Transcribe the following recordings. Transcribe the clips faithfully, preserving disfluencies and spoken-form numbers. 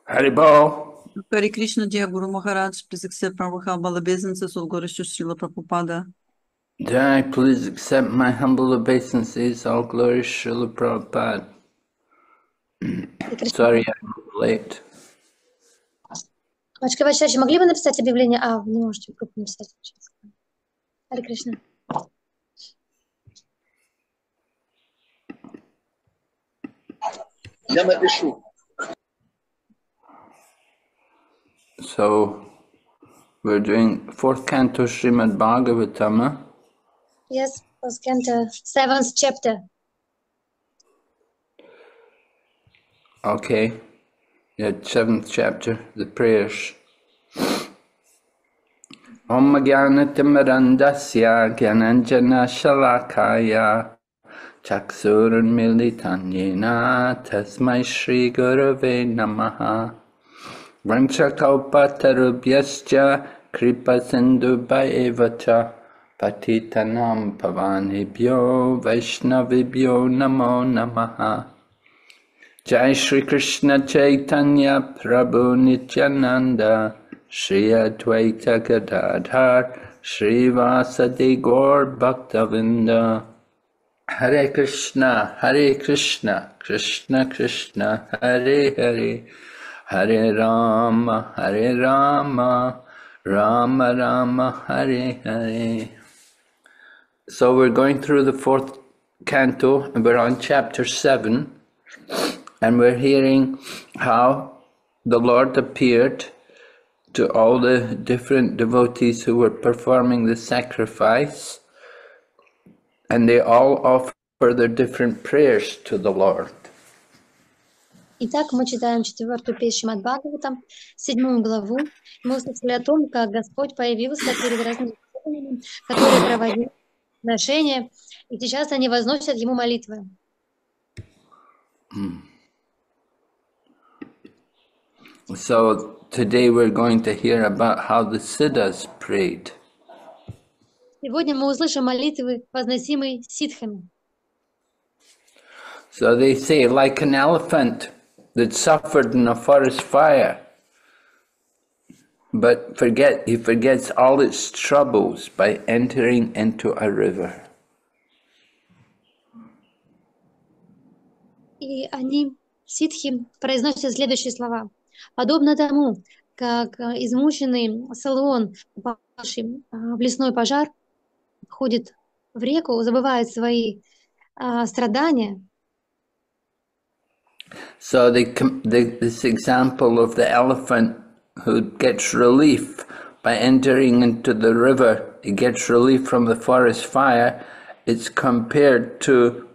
Haribol. Hare Krishna, dear Guru Maharaj, please accept our humble obeisances of Guru Srila Prabhupada. Jai, please accept my humble obeisances. All glory Srila Prabhupada. Sorry I'm late. Мачка Вайшачи, могли бы написать объявление? А, вы не можете в группу написать сейчас. Харе Кришна. Я напишу. So, we're doing fourth canto Srimad Bhagavatam. Yes, first canto, seventh chapter. Okay. Yeah, seventh chapter, the prayers. Om Jnana-timirandasya Gyananjana Shalakaya Chaksurun Militanyena Tasmai Shri Gurave Namaha Vanchakalpatarubhyascha Kripa Sindhubaevacha Patitanam Pavanebhyo Vaishnavibhyo Namo Namaha. Jai Shri Krishna Chaitanya Prabhu Nityananda Shri Advaita Gadadhar Shri Vasadi Gaur Bhaktavinda. Hare Krishna, Hare Krishna, Krishna Krishna, Hare Hare, Hare Rama, Hare Rama, Rama Rama, Hare Hare. So we're going through the fourth canto and we're on chapter seven, and we're hearing how the Lord appeared to all the different devotees who were performing the sacrifice, and they all offer their different prayers to the Lord. Итак, мы читаем четвертую песню Шримад Бхагаватам, седьмую главу. Мы услышали о том, как Господь появился перед разными преданными, которые проводили приношения, и сейчас они возносят Ему молитвы. So today we're going to hear about how the Siddhas prayed. Сегодня мы услышим молитвы, возносимые ситхами. So they say, like an elephant that suffered in a forest fire, but forget he forgets all its troubles by entering into a river. И они, ситхи, произносят следующие слова. Подобно тому, как измученный Соломон, попавший в лесной пожар, входит в реку, забывает свои а, страдания. So they, they, this example of the elephant who gets relief by entering into the river, he gets relief from the forest fire, it's compared to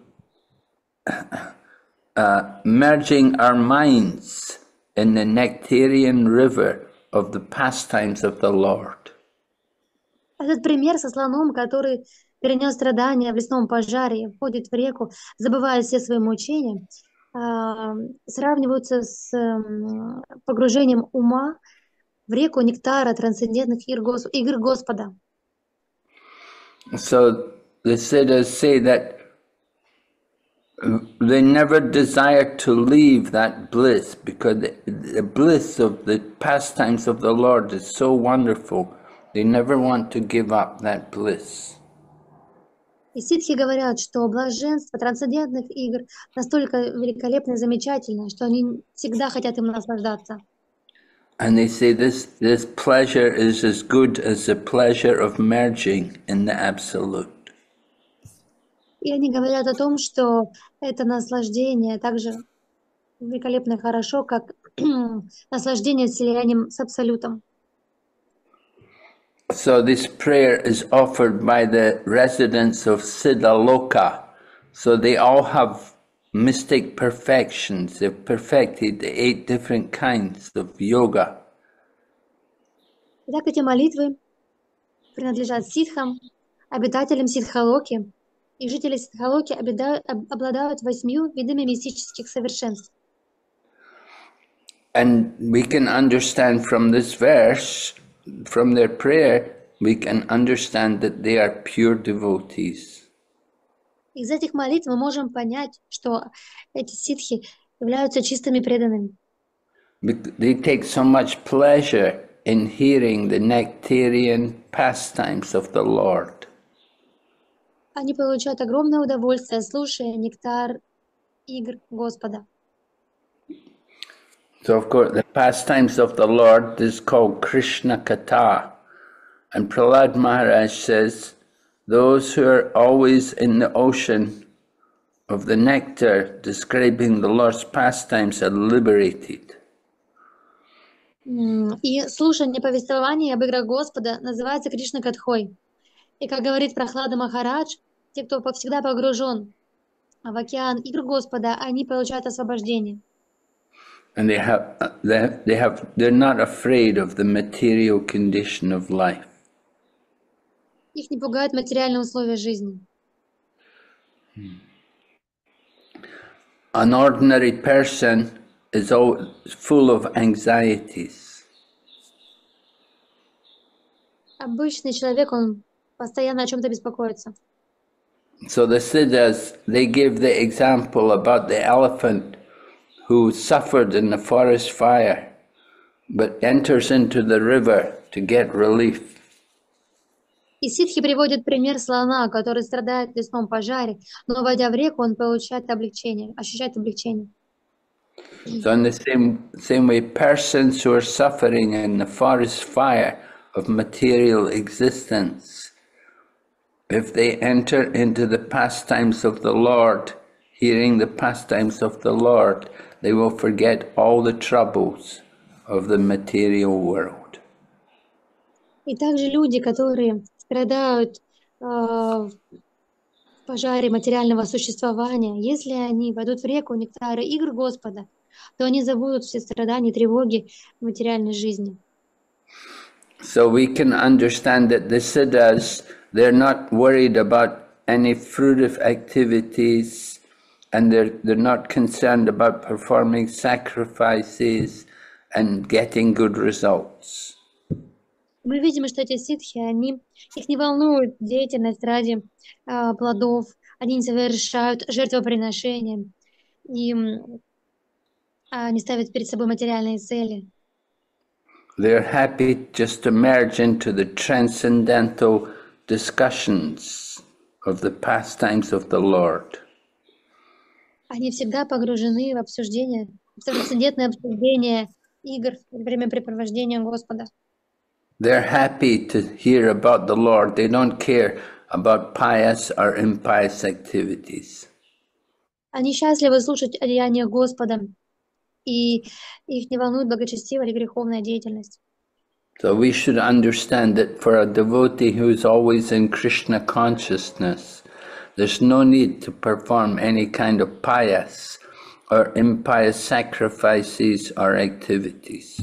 uh, merging our minds in the nectarian river of the pastimes of the Lord. Этот пример со слоном, который перенес страдания в лесном пожаре, входит в реку, забывая все свои мучения, сравниваются с погружением ума в реку нектара трансцендентных игр Господа. So the Siddhas say that they never desire to leave that bliss, because the, the bliss of the pastimes of the Lord is so wonderful. They never want to give up that bliss. И ситхи говорят, что блаженство трансцендентных игр настолько великолепно и замечательно, что они всегда хотят им наслаждаться. And they say this, this pleasure is as good as the pleasure of merging in the Absolute. И они говорят о том, что это наслаждение также великолепно и хорошо, как наслаждение слиянием с Абсолютом. So this prayer is offered by the residents of Siddhaloka. So they all have mystic perfections. They've perfected the eight different kinds of yoga. Итак, эти молитвы принадлежат ситхам, обитателям Сиддхалоки, и жители Сиддхалоки обладают восьмью видами мистических совершенств. And we can understand from this verse, from their prayer, we can understand that they are pure devotees. Из этих молитв мы можем понять, что эти ситхи являются чистыми преданными. They take so much pleasure in hearing the nectarian pastimes of the Lord. Они получают огромное удовольствие, слушая нектар игр Господа. So, of course, the pastimes of the Lord is called Krishna Katha. And Prahlad Maharaj says, those who are always in the ocean of the nectar describing the Lord's pastimes are liberated. И слушание повествований об играх Господа называется Кришна Катхой. И, как говорит Прахлада Махарадж, те, кто всегда погружен в океан игр Господа, они получают освобождение. And they have, they, they have, they're not afraid of the material condition of life. Их не пугают материальные условия жизни. An ordinary person is all full of anxieties. Обычный человек, он постоянно о чем-то беспокоится. So the Siddhas, they give the example about the elephant who suffered in the forest fire, but enters into the river to get relief. И ситхи приводят пример слона, который страдает в лесном пожаре, но, войдя в реку, он получает облегчение, ощущает облегчение. So in the same, same way, persons who are suffering in the forest fire of material existence, if they enter into the pastimes of the Lord, hearing the pastimes of the Lord, they will forget all the troubles of the material world. И также люди, которые страдают э, в пожаре материального существования, если они войдут в реку нектара игр Господа, то они забудут все страдания и тревоги материальной жизни. So we can understand that the Siddhas, they're not worried about any fruitive activities, and they're, they're not concerned about performing sacrifices and getting good results. Мы видим, что эти ситхи, они, их не волнует деятельность ради э, плодов, они не совершают жертвоприношения, и э, не ставят перед собой материальные цели. They're happy just to merge into the transcendental discussions of the pastimes of the Lord. Они всегда погружены в обсуждение, в трансцендентное обсуждение игр, времяпрепровождения Господа. They're happy to hear about the Lord. They don't care about pious or impious activities. Они счастливы слушать о деяниях Господа, и их не волнует благочестивая или греховная деятельность. So we should understand that for a devotee who is always in Krishna consciousness, there's no need to perform any kind of pious or impious sacrifices or activities.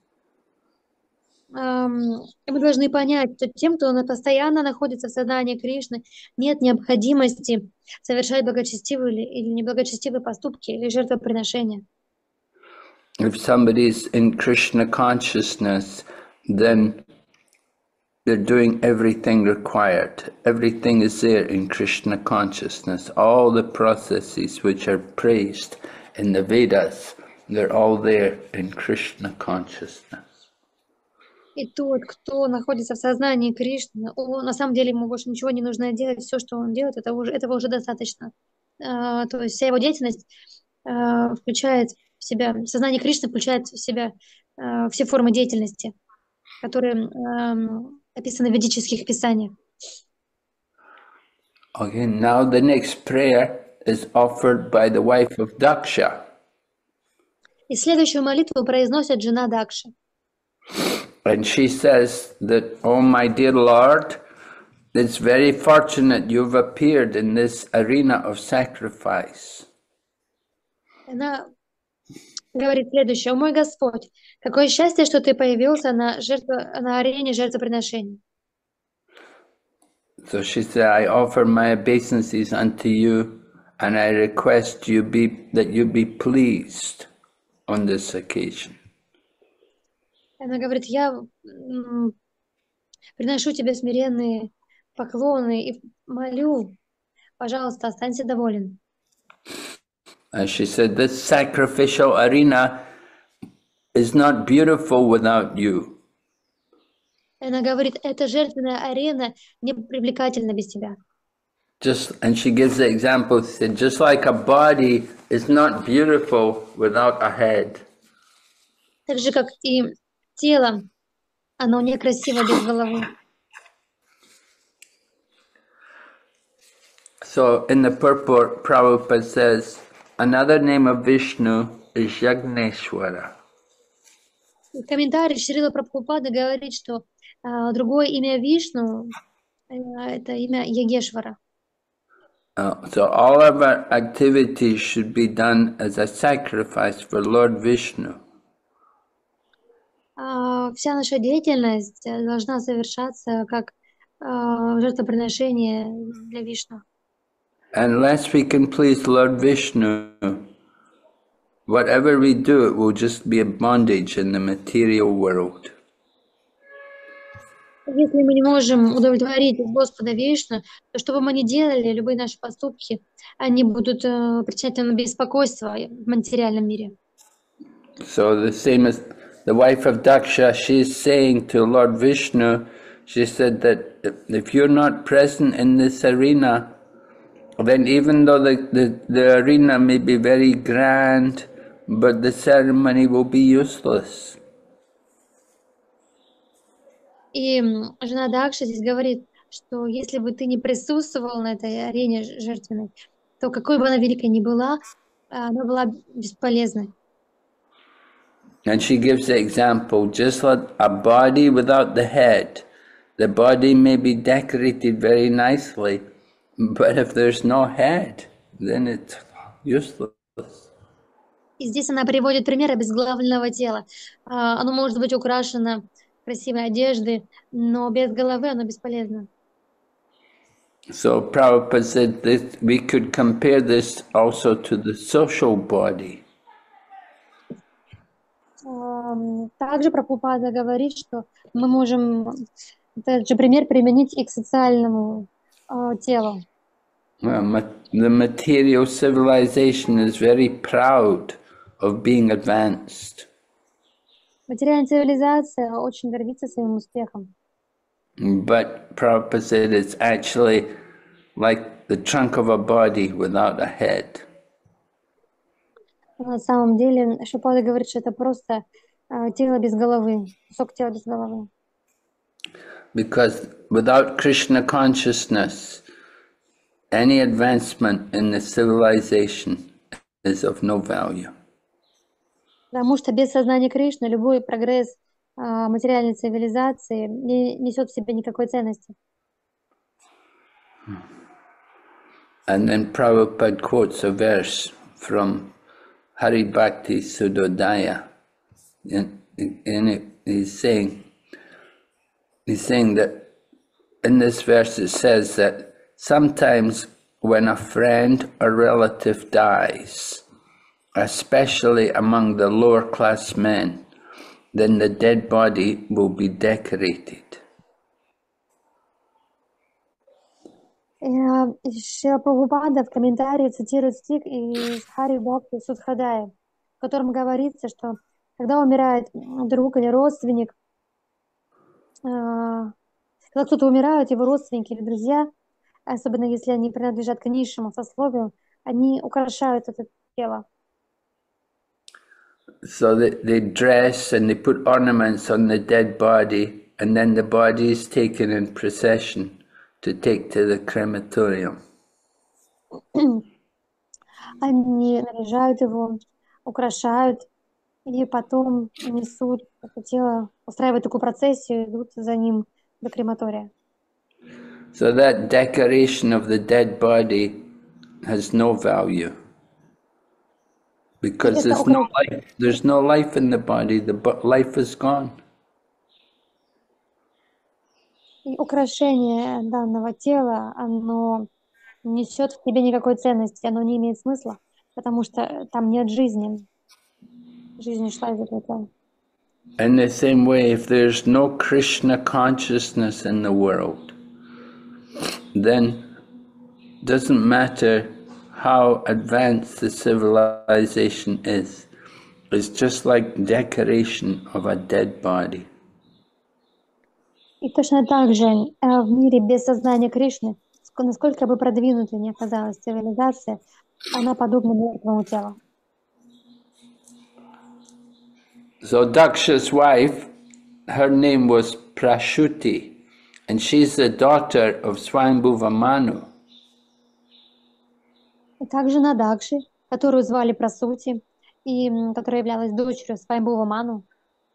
Um, мы должны понять, что тем, кто постоянно находится в сознании Кришны, нет необходимости совершать благочестивые или неблагочестивые поступки или жертвоприношения. If somebody is in Krishna consciousness, then they're doing everything required. Everything is there in Krishna consciousness. All the processes which are praised in the Vedas, they're all there in Krishna consciousness. И тот, кто находится в сознании Кришны, он, на самом деле ему больше ничего не нужно делать. Все, что он делает, это уже, этого уже достаточно. Uh, то есть вся его деятельность uh, включает в себя, сознание Кришны включает в себя uh, все формы деятельности, которые uh, описаны в ведических писаниях. Okay, now the next prayer is offered by the wife of Daksha. И следующую молитву произносит жена Дакши. And she says that, "Oh, my dear Lord, it's very fortunate you've appeared in this arena of sacrifice." Она говорит следующее: «О мой Господь, какое счастье, что ты появился на, жертву, на арене жертвоприношений». So she said, "I offer my obeisances unto you, and I request you be that you be pleased on this occasion." Она говорит: я м, приношу тебе смиренные поклоны и молю, пожалуйста, останься доволен. As she said, this sacrificial arena is not beautiful without you. Она говорит, эта жертвенная арена не привлекательна без тебя. Just, and she gives the example, said, just like a body is not beautiful without a head. Так же, как и тело, оно некрасиво без головы. So in the purport, Prabhupada says, another name of Vishnu is Yagneshwara. В комментарии Шрила Прабхупада говорит, что а, другое имя Вишну э, это имя Ягешвара. Uh, so all of our activities should be done as a sacrifice for Lord Vishnu. А, вся наша деятельность э, должна совершаться как а, жертвоприношение для Вишну. Unless we can please Lord Vishnu, whatever we do, it will just be a bondage in the material world. Если мы не можем удовлетворить Господа Вишну, то что бы мы ни делали, любые наши поступки, они будут э, причинять нам беспокойство в материальном мире. So the same as the wife of Daksha, she's saying to Lord Vishnu, she said that if you're not present in this arena, then even though the, the, the arena may be very grand, but the ceremony will be useless. И м, жена Дакши здесь говорит, что если бы ты не присутствовал на этой арене ж- жертвенной, то какой бы она великой ни была, а, она была бесполезной. And she gives the example, just like a body without the head, the body may be decorated very nicely, but if there's no head, then it's useless. И здесь она приводит пример обезглавленного тела. А, Оно может быть украшено красивой одеждой, но без головы оно бесполезно. So Prabhupada said that we could compare this also to the social body. Ам, Также Прабхупада говорит, что мы можем этот же пример применить и к социальному а, телу. Well, ma- the material civilization is very proud of being advanced, Материальная цивилизация очень гордится своим успехом. but Prabhupada said it's actually like the trunk of a body without a head. На самом деле, Шрипада говорит, что это просто а, тело без головы, кусок тела без головы. Because without Krishna consciousness, any advancement in the civilization is of no value. Потому что без сознания Кришны любой прогресс а, материальной цивилизации не несет в себе никакой ценности. And then Prabhupada quotes a verse from Hari Bhakti Sudodaya. And, and it, he's saying, he's saying that in this verse it says that sometimes when a friend or relative dies, especially among the lower class men, then the dead body will be decorated. Шрила Прабхупада в комментарии цитирует стих из Хари Бхакти Судхадая, в котором говорится, что когда умирает друг или родственник, а, когда кто-то умирает, его родственники или друзья, особенно если они принадлежат к низшему сословию, они украшают это тело. So they, they dress and they put ornaments on the dead body, and then the body is taken in procession to take to the crematorium. Они наряжают его, украшают, и потом несут это тело, устраивают такую процессию, идут за ним до крематория. So that decoration of the dead body has no value. Because there's no life, there's no life in the body, the bo- life is gone. И украшение данного тела, оно несет в себе никакой ценности, оно не имеет смысла, потому что там нет жизни. Жизнь ушла из этого тела. In the same way, if there's no Krishna consciousness in the world, then doesn't matter how advanced the civilization is. is just like decoration of a dead body. И точно так же э, в мире без сознания Кришны, ск- насколько бы продвинутой ни оказалась цивилизация, она подобна мертвому телу. So Daksha's wife, her name was Prashuti, and she's the daughter of Swayambhuva Manu. И также на Дакши, которую звали Прасути, и м, которая являлась дочерью Свайамбхува Ману.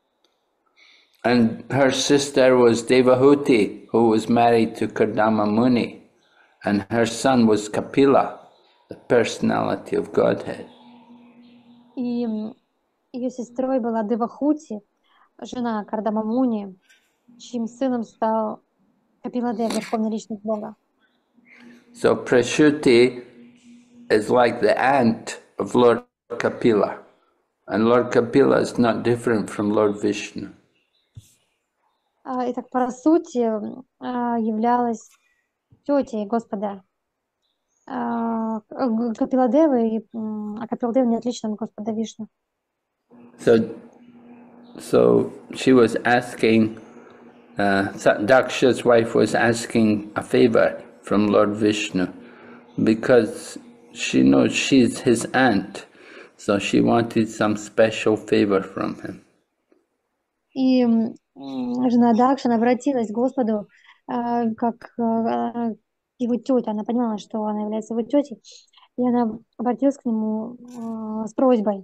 And her sister was Devahuti, who was married to Kardama Muni, and her son was Kapila, the personality of Godhead. И м, ее сестрой была Девахути, жена Кардама Муни, чьим сыном стал Капиладев, верховная личность Бога. So Prashuti is like the aunt of Lord Kapila, and Lord Kapila is not different from Lord Vishnu. А, Итак, Парасути м, а, являлась тетей Господа а, Г- Капиладевы, и, м, а Капиладев не отличен от Господа Вишну. So, so she was asking, uh, Sa- Daksha's wife was asking a favor from Lord Vishnu because she knows she's his aunt, so she wanted some special favor from him. И м, м, жена Дакшина обратилась к Господу а, как а, его тетя. Она понимала, что она является его тетей, и она обратилась к нему а, с просьбой.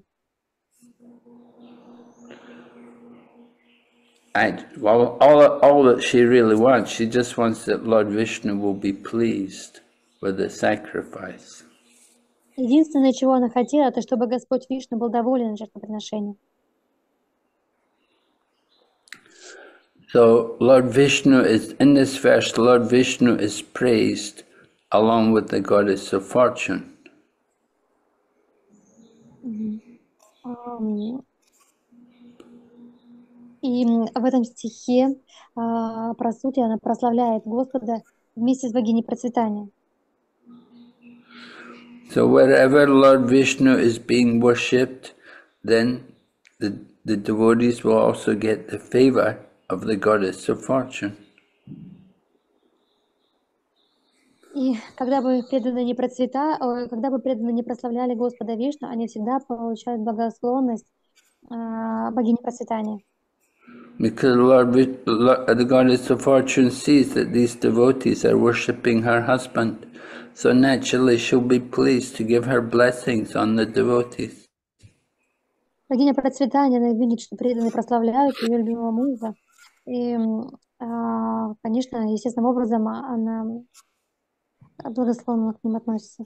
And well, all, all that she really wants, she just wants that Lord Vishnu will be pleased with the sacrifice. Единственное, чего она хотела, это чтобы Господь Вишну был доволен жертвоприношением. So Lord Vishnu is, in this verse, Lord Vishnu is praised along with the goddess of fortune. Мгм. Ам, И м, в этом стихе а, про суть она прославляет Господа вместе с богиней процветания. So wherever Lord Vishnu is being worshipped, then the, the devotees will also get the favor of the goddess of fortune. И когда бы преданные не процвета, ой, когда бы преданные не прославляли Господа Вишну, они всегда получают благосклонность а, богини процветания. Because Lord, Vi- Lo- the goddess of fortune sees that these devotees are worshipping her husband, so naturally she'll be pleased to give her blessings on the devotees. Богиня процветания, она видит, что преданные прославляют ее любимого мужа. И, м, а, конечно, естественным образом а, она благосклонно к ним относится.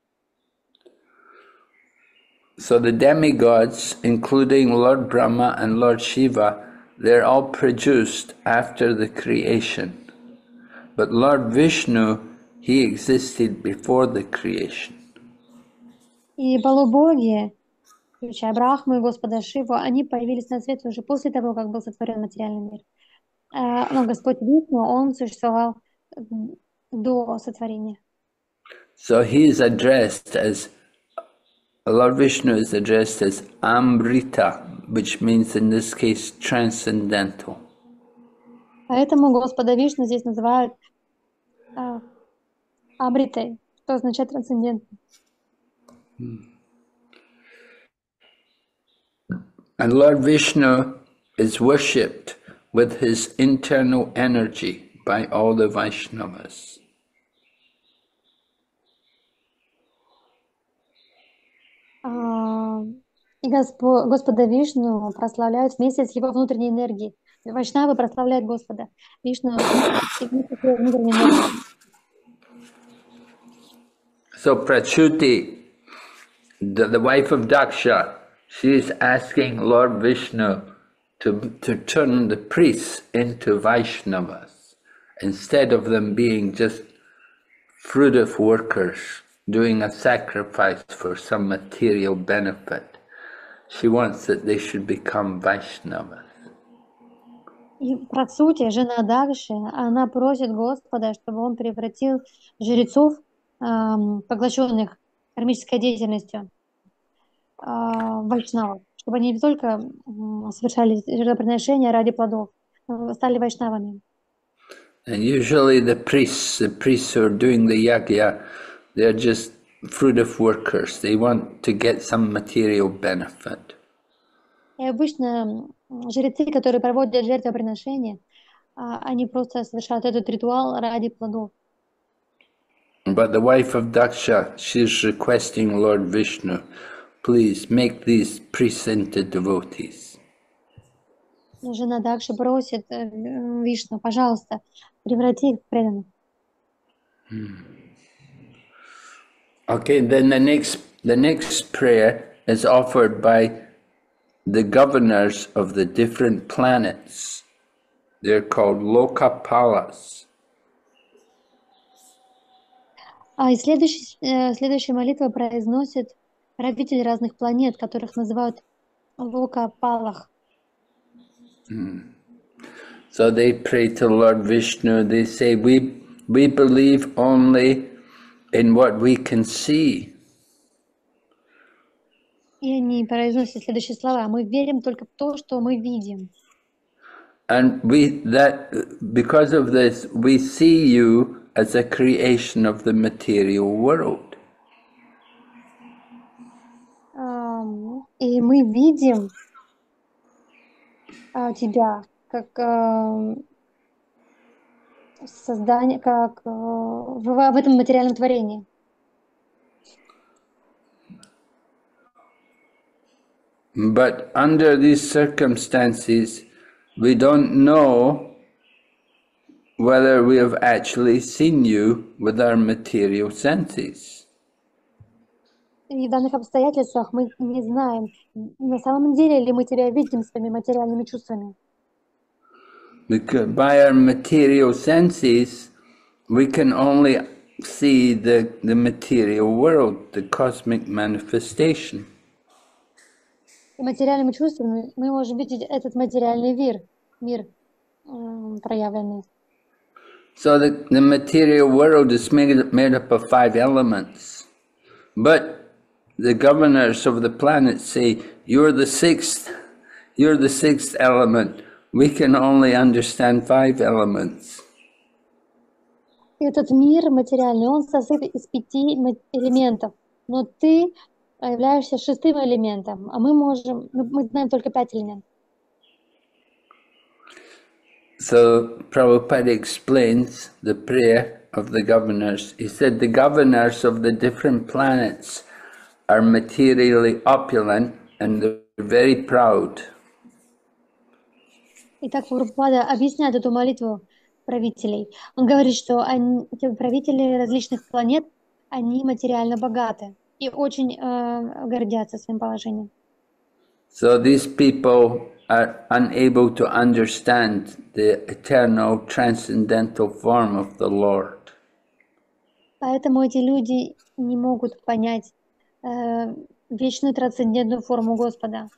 So the demigods, including Lord Brahma and Lord Shiva, they're all produced after the creation. But Lord Vishnu, he existed before the creation. И полубоги, включая Брахму и Господа Шиву, они появились на свет уже после того, как был сотворен материальный мир. А, Но Господь Вишну, он существовал м, до сотворения. So he is addressed as, Lord Vishnu is addressed as Amrita, which means in this case transcendental. Поэтому Господа Вишну здесь называют а, Амритой, что означает трансцендентный. And Lord Vishnu is worshipped with his internal energy by all the Vaishnavas. А, И Госпо- Господа Вишну прославляют вместе с его внутренней энергией. Вайшнавы прославляют Господа Вишну и вместе с его внутренней энергией. So Prachuti, the, the wife of Daksha, she is asking Lord Vishnu to, to turn the priests into Vaishnavas instead of them being just fruitive workers doing a sacrifice for some material benefit. She wants that they should become Vaishnavas. И про сути, жена Дакши, она просит Господа, чтобы он превратил жрецов, ам, поглощенных кармической деятельностью, а, в вайшнавов, чтобы они не только м, совершали жертвоприношения ради плодов, но стали вайшнавами. And usually the priests, the priests who are doing the yagya, they're just fruitive workers. They want to get some material benefit. И обычно м, жрецы, которые проводят жертвоприношения, а, они просто совершают этот ритуал ради плодов. But the wife of Daksha, she's requesting Lord Vishnu, please make these priests into devotees. Но жена Дакши просит э, м, Вишну, пожалуйста, преврати их в преданных. Okay, then the next the next prayer is offered by the governors of the different planets. They're called Lokapalas. А и следующий, э, следующая молитва произносит правители разных планет, которых называют Лока-Палах. So they pray to Lord Vishnu. They say, we, we believe only in what we can see. И они произносят следующие слова. Мы верим только в то, что мы видим. And we that because of this, we see you as a creation of the material world. Ам, И мы видим а, тебя как ам, создание, как а, в, в этом материальном творении. But under these circumstances, we don't know whether we have actually seen you with our material senses. И в данных обстоятельствах мы не знаем, на самом деле ли мы тебя видим своими материальными чувствами. Because by our material senses, we can only see the, the material world, the cosmic manifestation. И материальными чувствами мы можем видеть этот материальный мир, мир м, проявленный. So the, the material world is made, made up of five elements. But the governors of the planet say, you're the sixth, you're the sixth element. We can only understand five elements. И этот мир материальный, он состоит из пяти ма- элементов. Но ты являешься шестым элементом, а мы можем, мы, мы знаем только пять элементов. So Prabhupada explains the prayer of the governors. He said the governors of the different planets are materially opulent and they're very proud. Итак, Прабхупада объясняет эту молитву правителей. Он говорит, что они, эти правители различных планет, они материально богаты и очень э, гордятся своим положением. So these people are unable to understand the eternal transcendental form of the Lord. Поэтому эти люди не могут понять э, вечную трансцендентную форму Господа.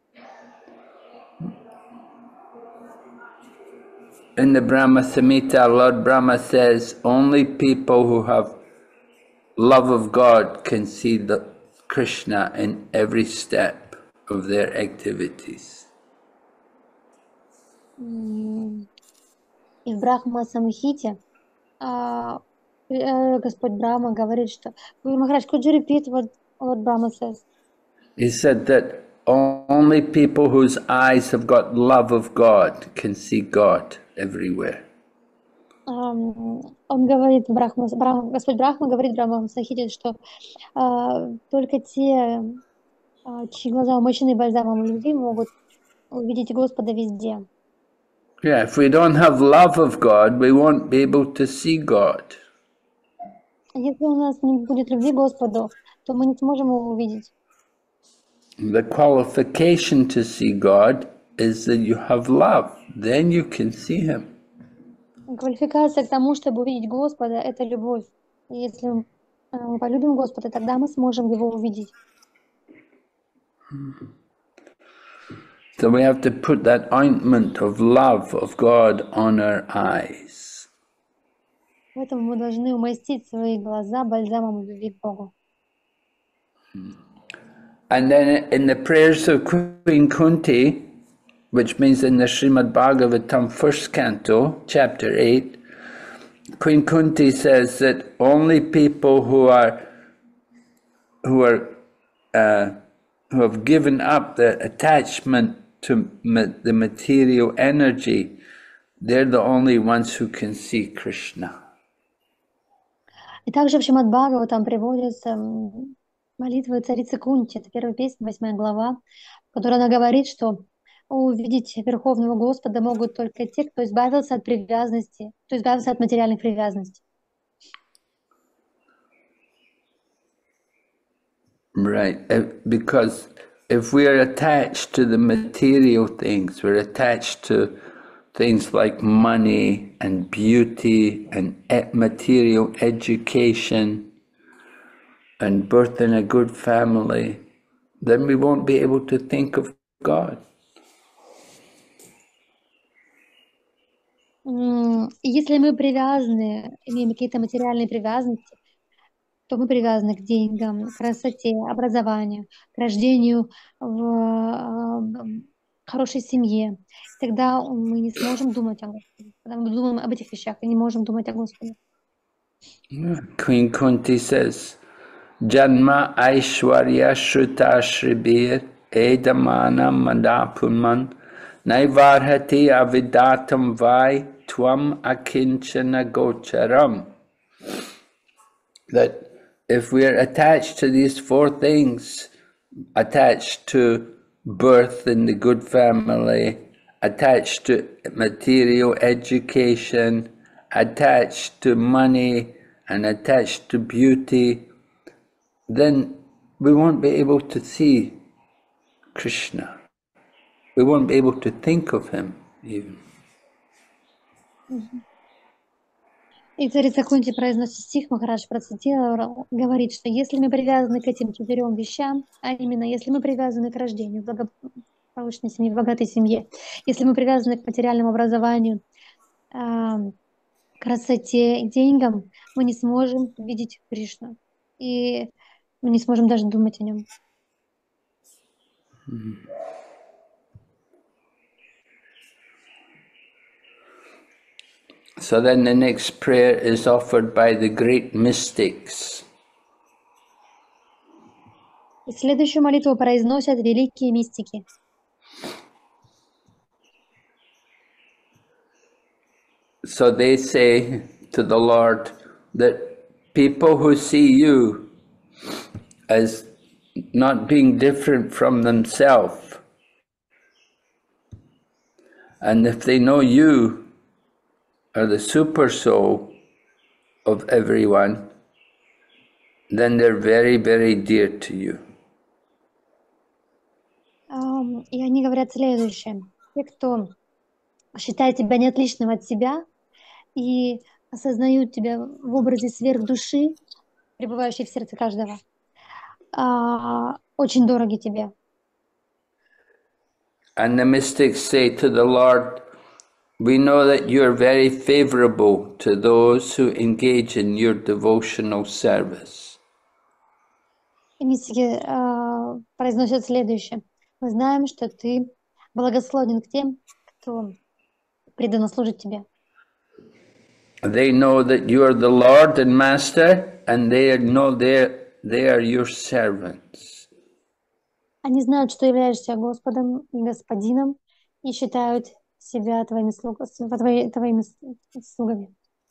In the Brahma Samhita, Lord Brahma says only people who have love of God can see the Krishna in every step of their activities. М, И в Брахма Самхите а, э, Господь Брахма говорит, что... Guru Maharaj, could you repeat what Lord Brahma says? He said that only people whose eyes have got love of God can see God everywhere. Ам, Он говорит, Брахма, Брахма- Господь Брахма говорит в Брахма Самхите, что а, только те, а, чьи глаза умощены бальзамом любви, могут увидеть Господа везде. Yeah, if we don't have love of God, we won't be able to see God. Если у нас не будет любви к Господу, то мы не сможем его увидеть. The qualification to see God is that you have love. Then you can see Him. Квалификация к тому, чтобы увидеть Господа, это любовь. И если мы э, мы полюбим Господа, тогда мы сможем его увидеть. So we have to put that ointment of love of God on our eyes. Поэтому мы должны умастить свои глаза бальзамом любви к Богу. And then in the prayers of Queen Kunti, which means in the Srimad Bhagavatam first canto, chapter eight, Queen Kunti says that only people who are who are uh, who have given up the attachment to ma the material energy, they're the only ones who can see Krishna. И также в Шримад Бхагаватам приводится м, молитва царицы Кунти, это первая песня, восьмая глава, в которой она говорит, что увидеть Верховного Господа могут только те, кто избавился от привязанности, кто избавился от материальных привязанностей. Right, uh, because if we are attached to the material things, we're attached to things like money and beauty and e material education and birth in a good family, then we won't be able to think of God. М, И если мы привязаны, имеем какие-то материальные привязанности, то мы привязаны к деньгам, к красоте, образованию, к рождению в э, хорошей семье. Тогда мы не сможем думать о Господе. Когда мы думаем об этих вещах, и не можем думать о Господе. Queen Kunti says, Janma Aishwarya Shruta Shribir Edamana Madapuman Naivarhati Avidatam Vai Tvam Akinchana Gocharam. That if we are attached to these four things, attached to birth in the good family, attached to material education, attached to money, and attached to beauty, then we won't be able to see Krishna. We won't be able to think of him even. И царица Кунти произносит стих, Махарадж процитировал, говорит, что если мы привязаны к этим четырем вещам, а именно если мы привязаны к рождению в благополучной семье, в богатой семье, если мы привязаны к материальному образованию, а, красоте и деньгам, мы не сможем видеть Кришну. И мы не сможем даже думать о нем. So then the next prayer is offered by the great mystics. И следующую молитву произносят великие мистики. So they say to the Lord that people who see you as not being different from themselves, and if they know you are the super soul of everyone, then they're very, very dear to you. Ам, И они говорят следующее. Те, кто считает тебя неотличным от себя и осознают тебя в образе сверхдуши, пребывающей в сердце каждого, а, очень дороги тебе. And the mystics say to the Lord, we know that you're very favorable to those who engage in your devotional service. И мистики а, произносят следующее. Мы знаем, что ты благосклонен к тем, кто преданно служит тебе. They know that you are the Lord and Master, and they know they they are your servants. Они знают, что являешься Господом и Господином, и считают себя твоими, слуг... твои- твоими слугами.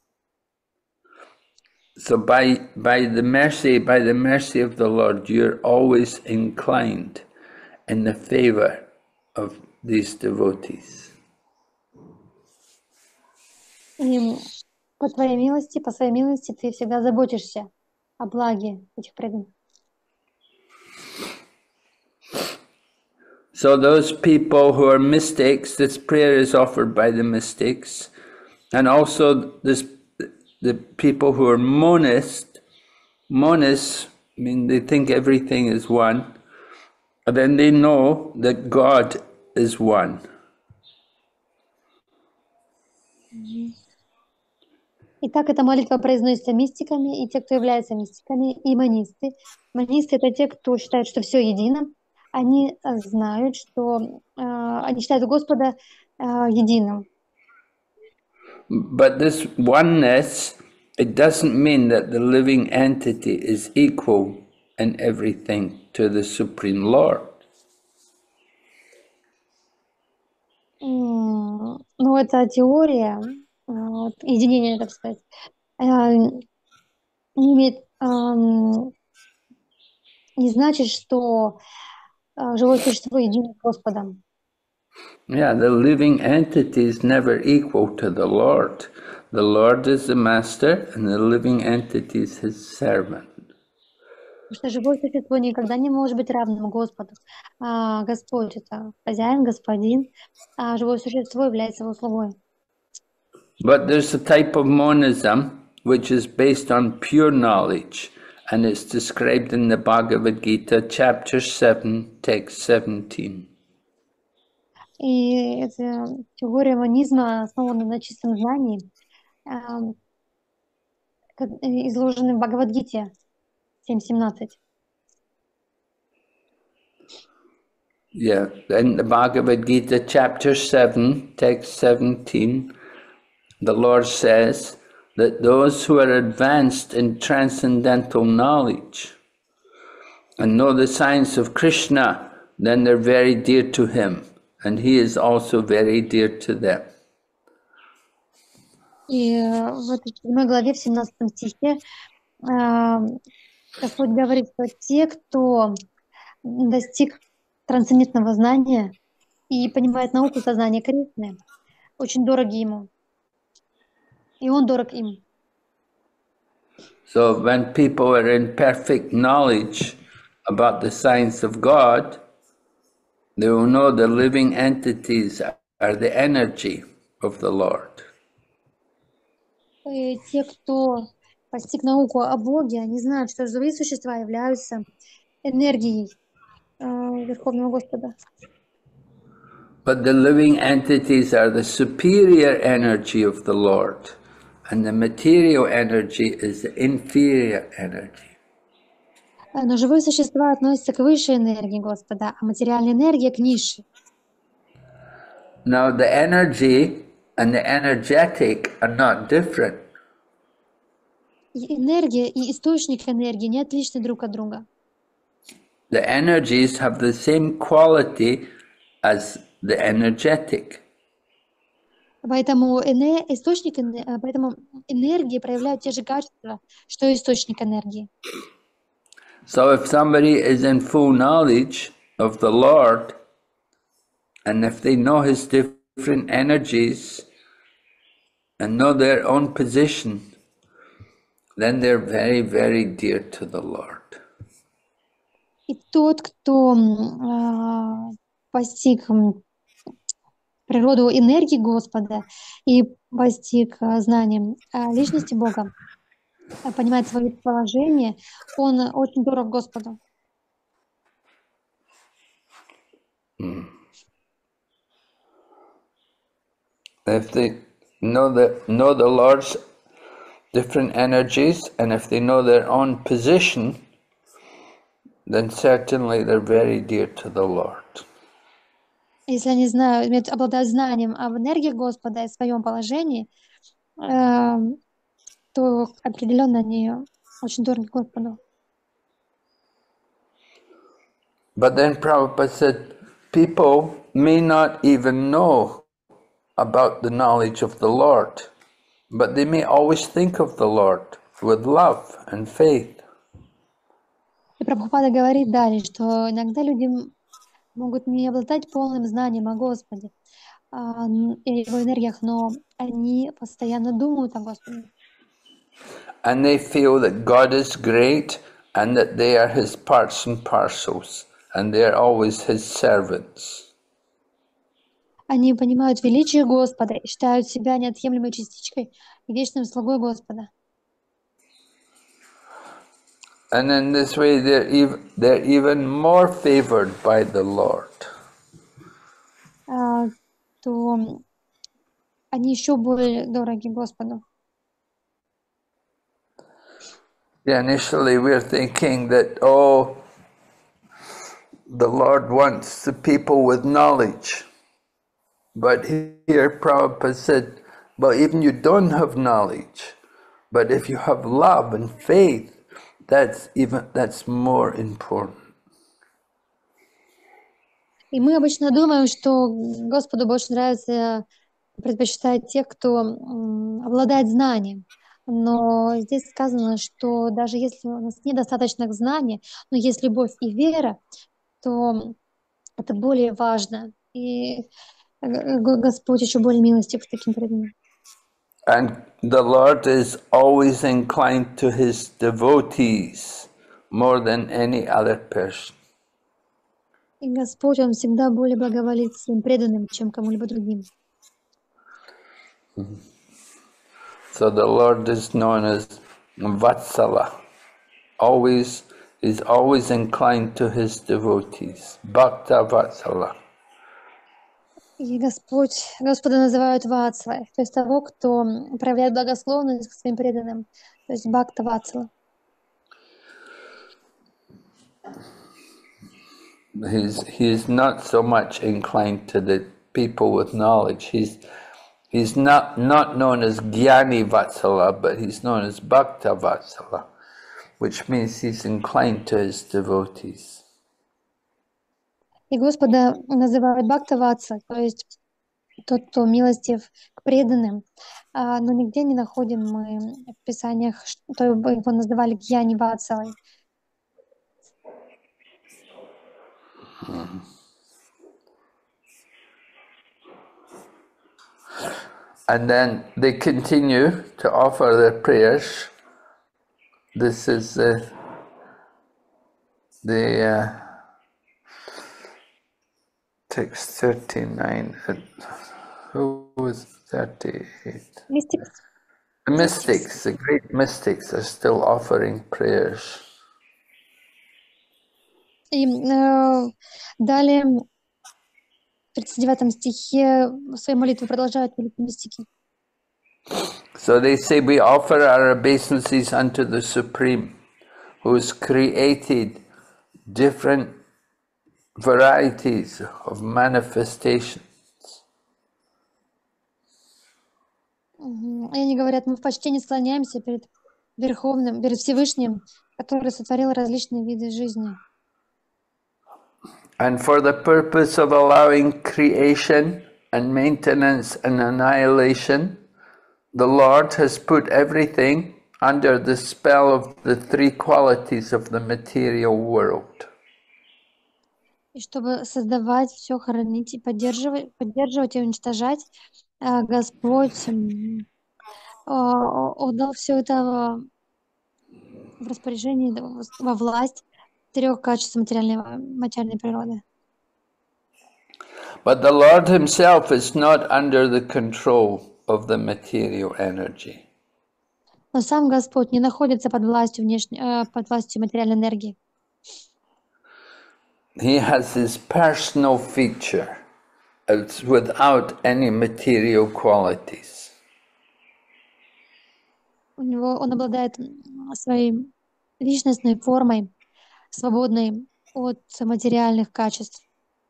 So by by the mercy by the mercy of the Lord, you're always inclined in the favor of these devotees. И по твоей милости, по своей милости ты всегда заботишься о благе этих преданных. So those people who are mystics, this prayer is offered by the mystics, and also this the people who are monists. Monists, I mean, they think everything is one, and then they know that God is one. Итак, эта молитва произносится мистиками, и те, кто являются мистиками, и манисты. Манисты — это те, кто считает, что все едино. Они э, знают, что э, они считают Господа э, единым. But this oneness, it doesn't mean that the living entity is equal in everything to the Supreme Lord. М, Но эта теория э, вот, единения, так сказать, э, не имеет, эм, не значит, что э, живое существо едино с Господом. Yeah, the living entity is never equal to the Lord. The Lord is the master and the living entity is his servant. Потому что живое существо никогда не может быть равным Господу. А Господь — это хозяин, господин, а живое существо является его слугой. But there's a type of monism which is based on pure knowledge, and it's described in the Bhagavad Gita, chapter seven, text seventeen. И эта теория монизма основана на чистом знании, а, как, э, изложены в Бхагавад-гите семь семнадцать. Yeah, in the Bhagavad Gita, chapter seven, text seventeen, the Lord says that those who are advanced in transcendental knowledge and know the science of Krishna, then they're very dear to him, and he is also very dear to them. И э, в этой седьмой главе, в семнадцатом стихе, а, Господь говорит, что те, кто достиг трансцендентного знания и понимает науку сознания Кришны, очень дороги ему. И он дорог им. So when people are in perfect knowledge about the science of God, they will know the living entities are the energy of the Lord. И те, кто постиг науку о Боге, они знают, что живые существа являются энергией э, Верховного Господа. But the living entities are the superior energy of the Lord, and the material energy is the inferior energy. Э, Но живые существа относятся к высшей энергии Господа, а материальная энергия к низшей. Now the energy and the energetic are not different. И энергия и источник энергии не отличны друг от друга. The energies have the same quality as the energetic. Поэтому эне- источник, эне- э, поэтому энергии проявляют те же качества, что и источник энергии. So if somebody is in full knowledge of the Lord, and if they know his different energies and know their own position, then they're very, very dear to the Lord. И тот, кто м, а, постиг м, природу энергии Господа и постиг а, знанием а, личности Бога, а, понимает свое положение, он очень дорог Господу. If they know the know the Lord's different energies, and if they know their own position, then certainly they're very dear to the Lord. Если они знают, имеют, обладают знанием об энергии Господа и своем положении, э, то определенно они очень дороги Господу. But then Prabhupada said, people may not even know about the knowledge of the Lord, but they may always think of the Lord with love and faith. И Прабхупада говорит далее, что иногда люди м- могут не обладать полным знанием о Господе а, н- и о Его энергиях, но они постоянно думают о Господе. And they feel that God is great and that they are his parts and parcels, and they are always his servants. Они понимают величие Господа и считают себя неотъемлемой частичкой и вечным слугой Господа. And in this way, they're, ev- they're even more favored by the Lord. А, то м, они еще более дороги Господу. Yeah, initially we're thinking that, oh, the Lord wants the people with knowledge. But here Prabhupada said, well, even you don't have knowledge, but if you have love and faith, that's even that's more important. И мы обычно думаем, что Господу больше нравится, предпочитает тех, кто м, обладает знанием. Но здесь сказано, что даже если у нас недостаточно знаний, но есть любовь и вера, то это более важно. И э, Г- Господь еще более милостив к таким преданным. And the Lord is always inclined to his devotees more than any other person. И Господь, Он всегда более благоволит своим преданным, чем кому-либо другим. So the Lord is known as Vatsala. Always is always inclined to his devotees. Bhakta Vatsala. И Господь, Господа называют Ватсалой, то есть того, кто проявляет благословность к своим преданным, то есть Бхакта Ватсала. He's he's not so much inclined to the people with knowledge. He's he's not not known as Gyani Vatsala, but he's known as Bhakta Vatsala, which means he's inclined to his devotees. И Господа называют Бхакта Ватса, то есть тот, кто милостив к преданным. А, но нигде не находим мы в Писаниях, что его называли Гьяни Ватсалой. And then they continue to offer their prayers. This is the the uh, text thirty-nine. Who was thirty-eight? Mystics. The mystics, the great mystics, are still offering prayers. И э, далее в тридцать девятом стихе свои молитвы продолжают великие мистики. So they say, we offer our obeisances unto the Supreme, who has created different varieties of manifestations. Мгм. И они говорят, мы в почтении склоняемся перед Верховным, перед Всевышним, который сотворил различные виды жизни. And for the purpose of allowing creation and maintenance and annihilation, the Lord has put everything under the spell of the three qualities of the material world. И чтобы создавать все, хранить и поддерживать, поддерживать и уничтожать, а, Господь м, а, отдал все это в распоряжение, да, в- во власть трех качеств материальной, материальной природы. But the Lord himself is not under the control of the material energy. Но сам Господь не находится под властью внешней, э, под властью материальной энергии. He has his personal feature. It's without any material qualities. У него он обладает м, своей личностной формой, свободной от материальных качеств.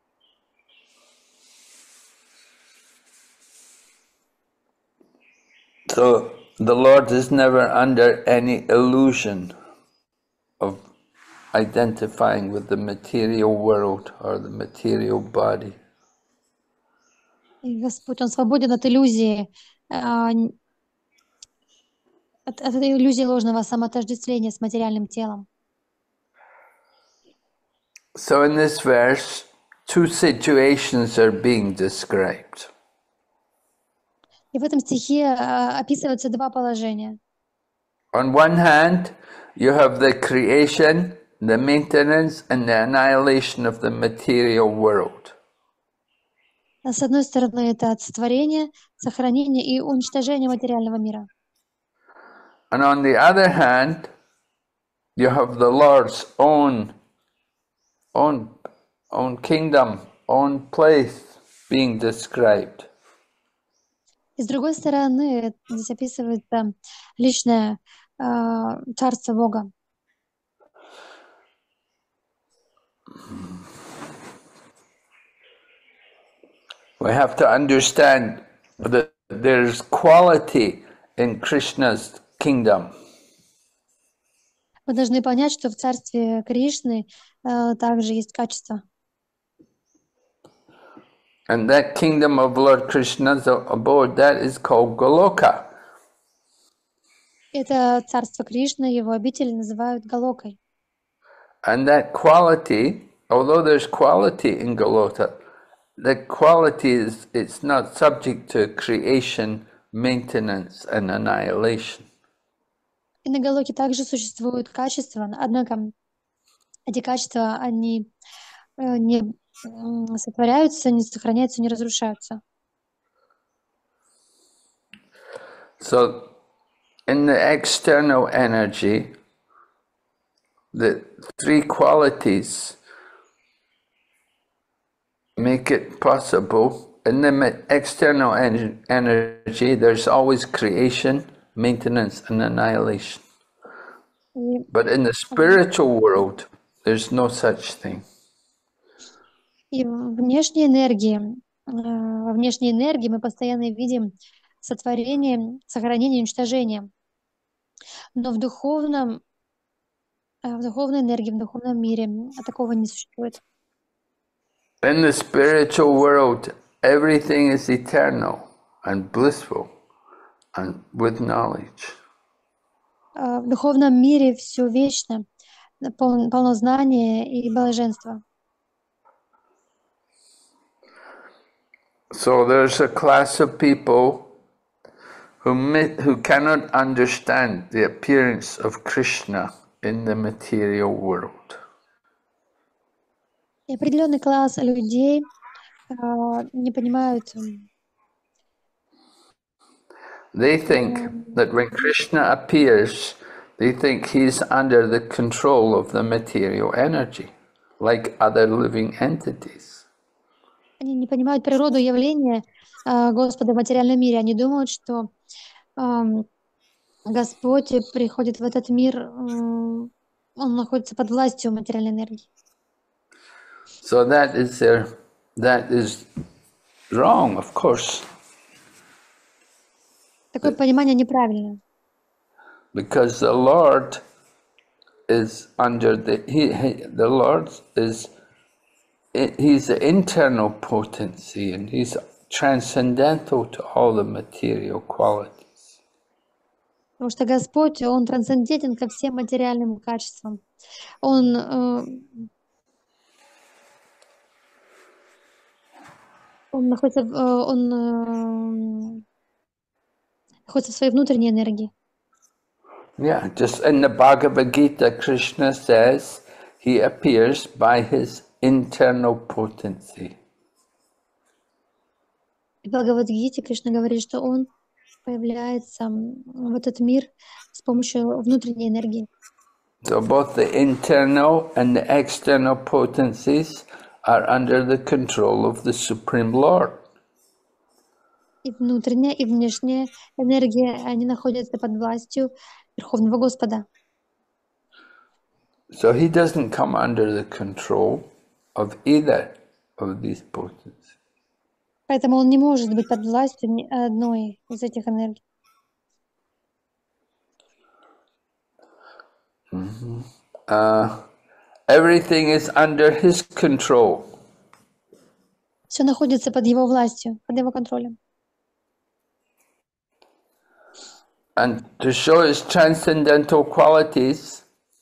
So the Lord is never under any illusion of identifying with the material world or the material body. И Господь, Он свободен от иллюзии, а, н- от, от этой иллюзии ложного самоотождествления с материальным телом. So in this verse, two situations are being described. И в этом стихе а, описываются два положения. On one hand, you have the creation, the maintenance, and the annihilation of the material world. А С одной стороны, это от сотворения, сохранения и уничтожения материального мира. And on the other hand, you have the Lord's own, own, own kingdom, own place being described. И с другой стороны, здесь описывается личное Царство Бога. We have to understand that there's quality in Krishna's kingdom. Мы должны понять, что в царстве Кришны э, также есть качество. And that kingdom of Lord Krishna's abode, that is called Goloka. Это царство Кришны, его обитель называют Галокой. And that quality, although there's quality in Goloka, the quality is, it's not subject to creation, maintenance and annihilation. И на Галоке также существуют качества, однако эти качества, они э, не м, сотворяются, не сохраняются, не разрушаются. So, in the external energy, the three qualities make it possible. In the external en energy, there's always creation, maintenance, and annihilation. И, But in the spiritual world, there's no such thing. и в внешней энергии, э, во внешней энергии мы постоянно видим сотворение, сохранение, уничтожение. Но в духовном, э, в духовной энергии, в духовном мире такого не существует. In the spiritual world, everything is eternal and blissful and with knowledge. Э, В духовном мире все вечно, пол- полно знания и блаженства. So there's a class of people who, mi- who cannot understand the appearance of Krishna in the material world. И определенный класс людей э, не понимают, м, They think that when Krishna appears, they think he's under the control of the material energy, like other living entities. они не понимают природу явления э, Господа в материальном мире. Они думают, что ам, Господь приходит в этот мир, м, Он находится под властью материальной энергии. So that is their, that is wrong, of course, Такое понимание неправильное, because the Lord is under the he, he the Lord is he's the internal potency and he's transcendental to all the material qualities. потому что Господь, Он трансцендентен ко всем материальным качествам. Он, э, он находится, в- э, он э, находится в своей внутренней энергии. Yeah, just in the Bhagavad Gita, Krishna says he appears by his internal potency. В Бхагавад-гите Кришна говорит, что Он появляется м, в этот мир с помощью внутренней энергии. So both the internal and the external potencies are under the control of the Supreme Lord. И внутренняя, и внешняя энергия, они находятся под властью Верховного Господа. So he doesn't come under the control of either of these potencies. Поэтому он не может быть под властью ни одной из этих энергий. Uh, everything is under his control. Все находится под его властью, под его контролем. And to show his transcendental qualities,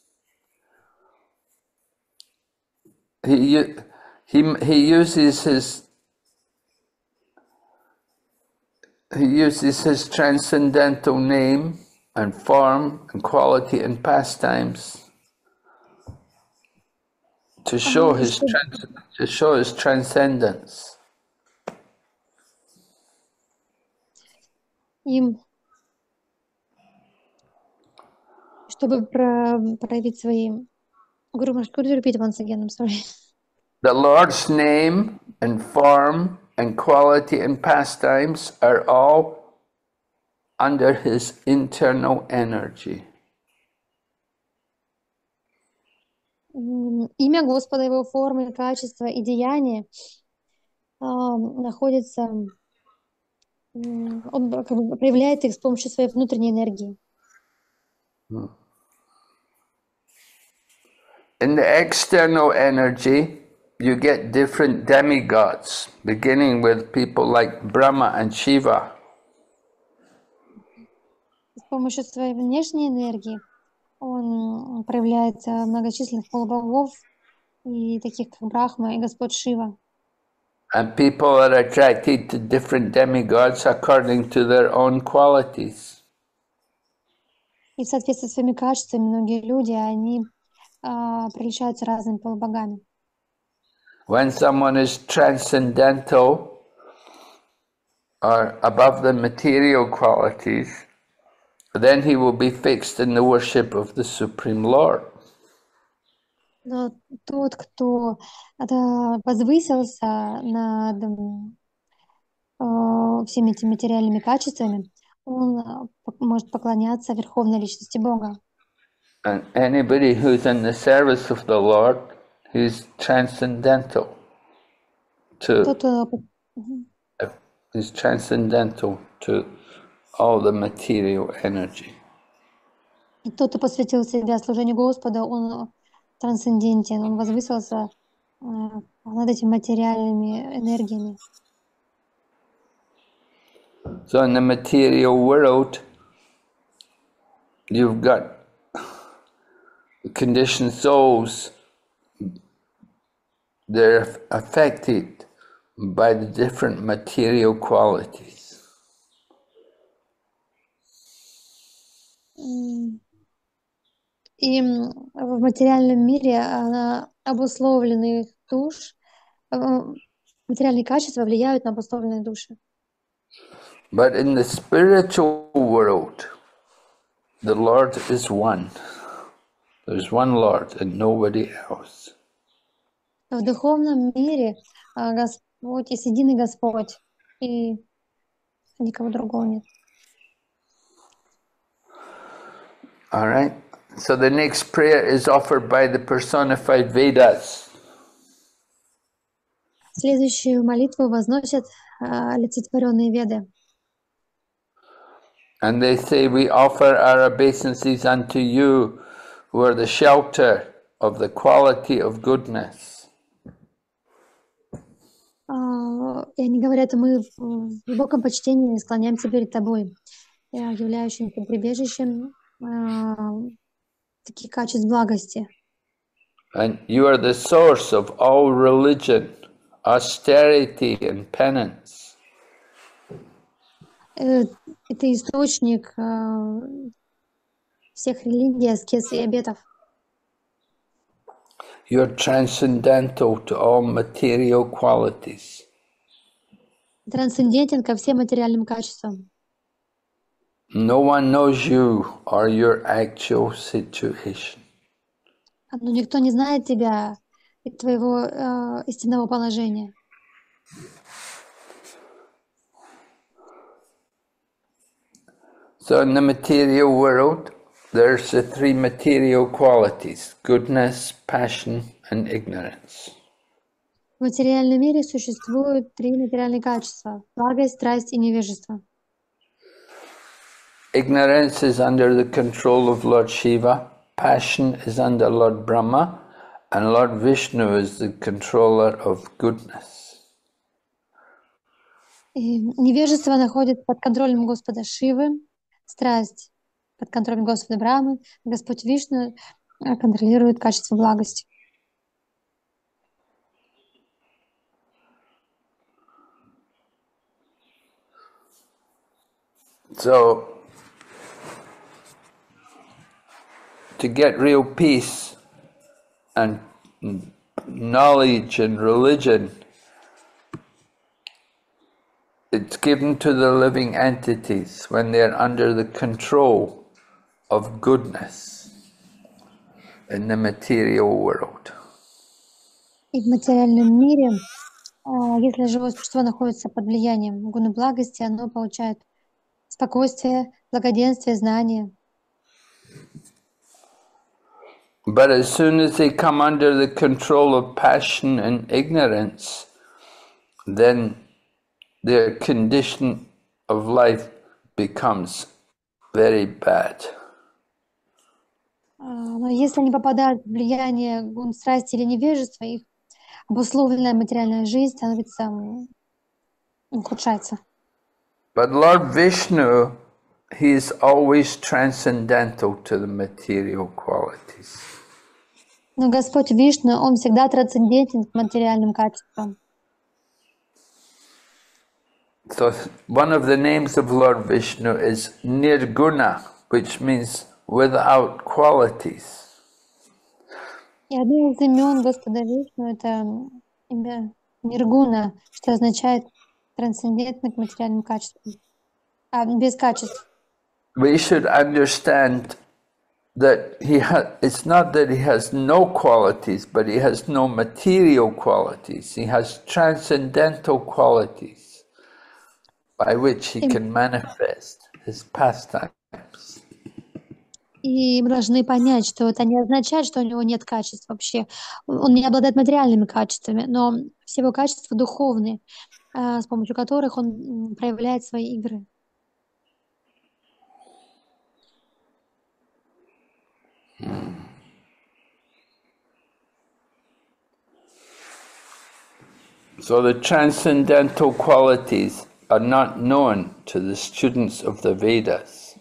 he, u- he, he uses his he uses his transcendental name and form and quality and pastimes to show Ага, и his чтобы, trans- to show his transcendence. им, чтобы про- проявить свои... Guru Maharaj, could you repeat once again? I'm sorry. The Lord's name and form and quality and pastimes are all under his internal energy. М, Имя Господа, Его формы, качества и деяния а, находятся, м, Он как бы проявляет их с помощью своей внутренней энергии. In the external energy, you get different demigods, beginning with people like Brahma and Shiva. С помощью своей внешней энергии Он проявляет а, многочисленных полубогов и таких как Брахма и Господь Шива. And people are attracted to different demigods according to their own qualities. И в соответствии с своими качествами многие люди, они а, приличаются разными полубогами. When someone is transcendental or above the material qualities, then he will be fixed in the worship of the Supreme Lord. Но тот, кто это, возвысился над м, э, всеми этими материальными качествами, он э, пок- может поклоняться Верховной Личности Бога. And anybody who's in the service of the Lord, he's transcendental to Тот, кто по- Мгм. is transcendental to all the material energy. И тот, кто посвятил себя служению Господа, он трансцендентен, он возвысился э, над этими материальными энергиями. So in the material world, you've got conditioned souls, they're affected by the different material qualities. М, И м, в материальном мире она обусловленных душ, э, материальные качества влияют на обусловленные души. But in the spiritual world, the Lord is one. There's one Lord and nobody else. В духовном мире а, Господь есть единый Господь, и никого другого нет. All right? So the next prayer is offered by the personified Vedas. Следующую молитву возносят а, олицетворенные веды. And they say, we offer our obeisances unto you, who are the shelter of the quality of goodness. А, И они говорят, мы в в глубоком почтении склоняемся перед Тобой, э, являющимся прибежищем а, таких качеств благости. And you are the source of all religion, austerity and penance. Э, Это источник а, всех религий, аскез и обетов. You are transcendental to all material qualities. Трансцендентен ко всем материальным качествам. No one knows you or your actual situation. Но никто не знает тебя и твоего э, истинного положения. So in the material world, there's the three material qualities: goodness, passion, and ignorance. В материальном мире существуют три материальные качества: благость, страсть и невежество. Ignorance is under the control of Lord Shiva, passion is under Lord Brahma, and Lord Vishnu is the controller of goodness. И невежество находится под контролем Господа Шивы, страсть под контролем Господа Брамы, Господь Вишну э, контролирует качество благости. So, to get real peace and knowledge and religion, it's given to the living entities when they're under the control of goodness in the material world. И в материальном мире, а, если живое существо находится под влиянием гуны благости, оно получает спокойствие, благоденствие, знание. But as soon as they come under the control of passion and ignorance, then their condition of life becomes very bad. А, Но если они попадают в влияние гун страсти или невежества, их обусловленная материальная жизнь становится, м, ухудшается. But Lord Vishnu, he is always transcendental to the material qualities. Но Господь Вишну, Он всегда трансцендентен к материальным качествам. So one of the names of Lord Vishnu is Nirguna, which means without qualities. И одно из имен Господа Вишну — это имя Ниргуна, что означает трансцендентный к материальным качествам, а без качеств. We should understand that he ha- it's not that he has no qualities, but he has no material qualities. He has transcendental qualities by which he can manifest his pastimes. И мы должны понять, что это не означает, что у него нет качеств вообще. Он не обладает материальными качествами, но все его качества духовные, а, с помощью которых он м, проявляет свои игры. So the transcendental qualities are not known to the students of the Vedas.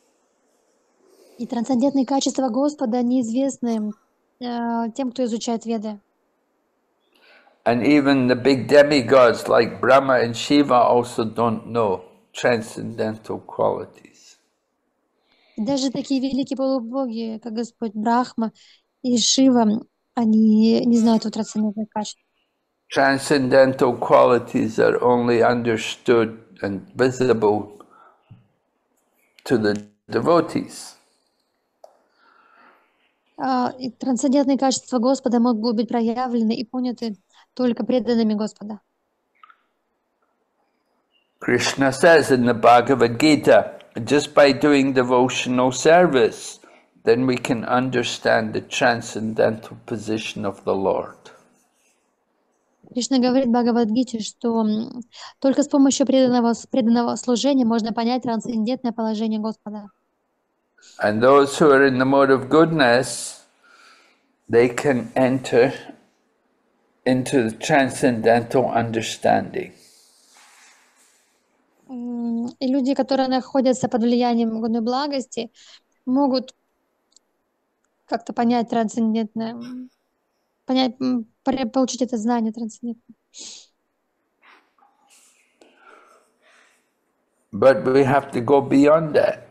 И трансцендентные качества Господа неизвестны э, тем, кто изучает Веды. And even the big demigods like Brahma and Shiva also don't know transcendental qualities. И даже такие великие полубоги, как Господь Брахма и Шива, они не знают о трансцендентных качествах. Transcendental qualities are only understood and visible to the devotees. А, и трансцендентные качества Господа могут быть проявлены и поняты только преданными Господа. Krishna says in the Bhagavad Gita, just by doing devotional service, then we can understand the transcendental position of the Lord. Кришна говорит в Бхагавад-гите, что м, только с помощью преданного, преданного служения можно понять трансцендентное положение Господа. And those who are in the mode of goodness, they can enter into the transcendental understanding. М, И люди, которые находятся под влиянием гуны благости, могут как-то понять трансцендентное, м, понять, м, пре- получить это знание трансцендентное. But we have to go beyond that.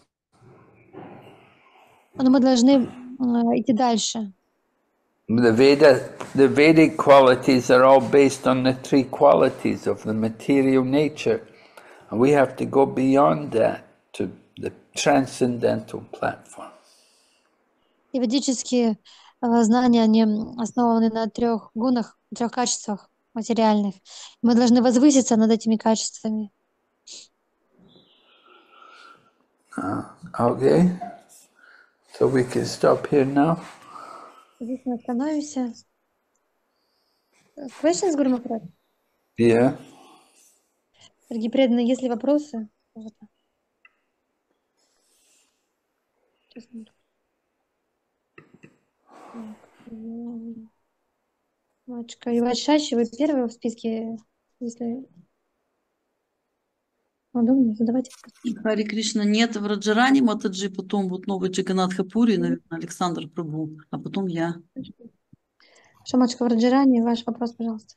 Но мы должны м, идти дальше. The Veda, the Vedic qualities are all based on the three qualities of the material nature. And we have to go beyond that to the transcendental platform. И ведические э, знания, они м, основаны на трех гунах, трех качествах материальных. Мы должны возвыситься над этими качествами. Okay? So we can stop here now. Здесь мы остановимся. Questions, Гуру Махарадж? Yeah. Дорогие преданные, есть ли вопросы? Вот. Сейчас, минутку. Так, м, Мачка Ивашачи, вы первые в списке, если... Ну, думаю, задавайте. Хари Кришна нет в Раджаране, Матаджи, потом вот новый Джаганатха Пури, наверное, Александр Прабу, а потом я. Шамачка в Раджаране, ваш вопрос, пожалуйста.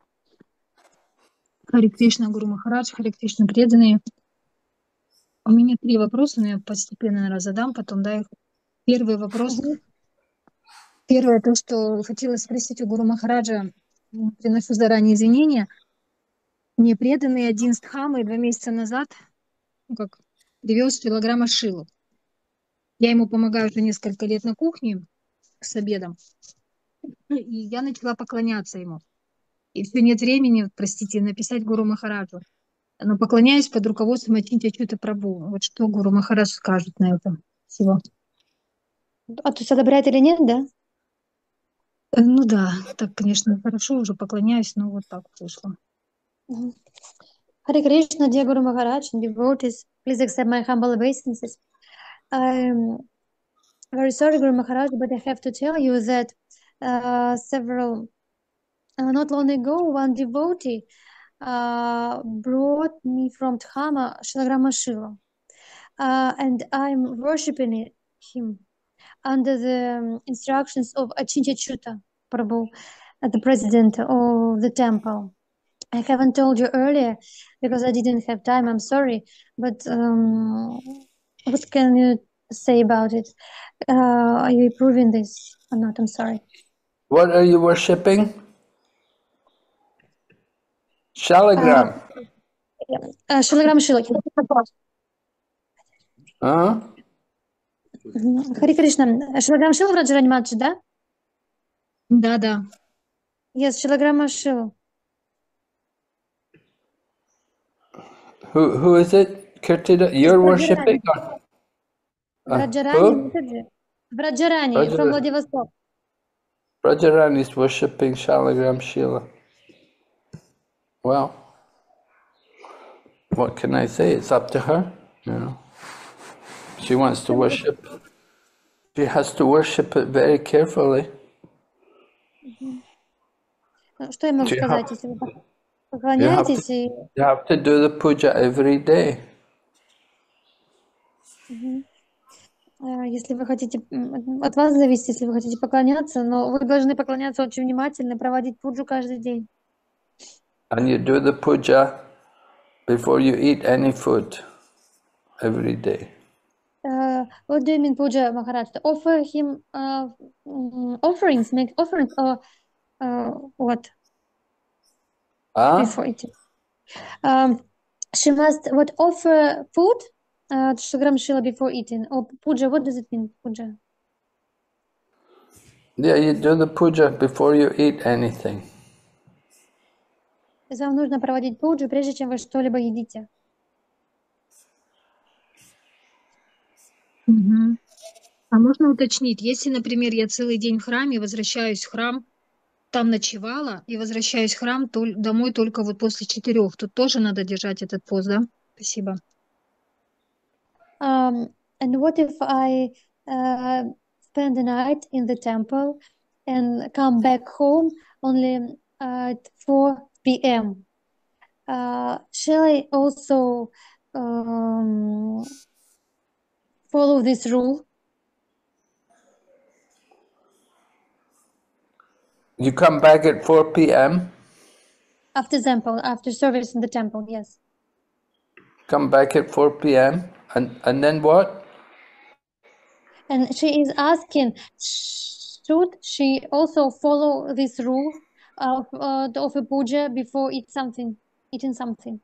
Хари Кришна, Гуру Махарадж, Хари Кришна, преданные. У меня три вопроса, но я постепенно, наверное, задам, потом, да, их. Первый вопрос. Мгм. Первое, то, что хотела спросить у Гуру Махараджа, м, приношу заранее извинения. Мне преданный один с Дхамой два месяца назад, ну, как, привез килограмм ашилу. Я ему помогаю уже несколько лет на кухне с обедом, и я начала поклоняться ему. И все нет времени, вот, простите, написать Гуру Махараджу. Но поклоняюсь под руководством Ачинтя Чута Прабу. Вот что Гуру Махарадж скажет на это всего. А то есть одобряет или нет, да? Э, Ну да, так, конечно, хорошо, уже поклоняюсь, но вот так вышло. Мгм. Hare Krishna, dear Guru Maharaj and devotees, please accept my humble obeisances. I'm very sorry, Guru Maharaj, but I have to tell you that uh, several, uh, not long ago, one devotee uh, brought me from Dhama Shalagrama Shiva, uh, and I'm worshiping it, him under the um, instructions of Achincha Chuta Prabhu, uh, the president of the temple. I haven't told you earlier because I didn't have time. I'm sorry, but um, what can you say about it? Uh, are you approving this or not? I'm sorry. What are you worshipping? Uh, Shalagram. uh, Shalagram Shila. Huh? Мгм. Хари Кришна. Шилаграм Шилу Раджарани Матчи, да? Да-да. Yes, Шилаграма Шилу. Who who is it? Kirtida? You're worshipping? Or, uh, Враджарани, who? Мукherjee. Враджарани from Rajar- Vladivostok. Rajarani is worshipping Shalagram Shila. Well, what can I say? It's up to her. You know, she wants to worship. She has to worship it very carefully. Мгм. Ну, что я могу You сказать, have, если вы you have to поклоняетесь и you have to do the puja every day. Мгм. Э, если вы хотите, м, от вас зависит, если вы хотите поклоняться, но вы должны поклоняться очень внимательно, проводить пуджу каждый день. And you do the puja before you eat any food every day. Uh, what do you mean puja, Maharaj? To offer him uh, mm, offerings, make offerings, or uh, what Ah? before eating? Um, she must what offer food uh, to Shrigram Shila before eating, or puja. What does it mean, puja? Yeah, you do the puja before you eat anything. То есть вам нужно проводить пуджу, прежде чем вы что-либо едите. Мгм. А можно уточнить, если, например, я целый день в храме, возвращаюсь в храм, там ночевала и возвращаюсь в храм тол- домой только вот после четырех, тут тоже надо держать этот пост, да? Спасибо. Um, and what if I uh, spend the night in the temple and come back home only at four p m? Uh, shall I also um, follow this rule You come back at four p m, after temple, after service in the temple? Yes. come back at four p m, and, and then what? And she is asking, should she also follow this rule of uh, of a puja before eat something, eating something?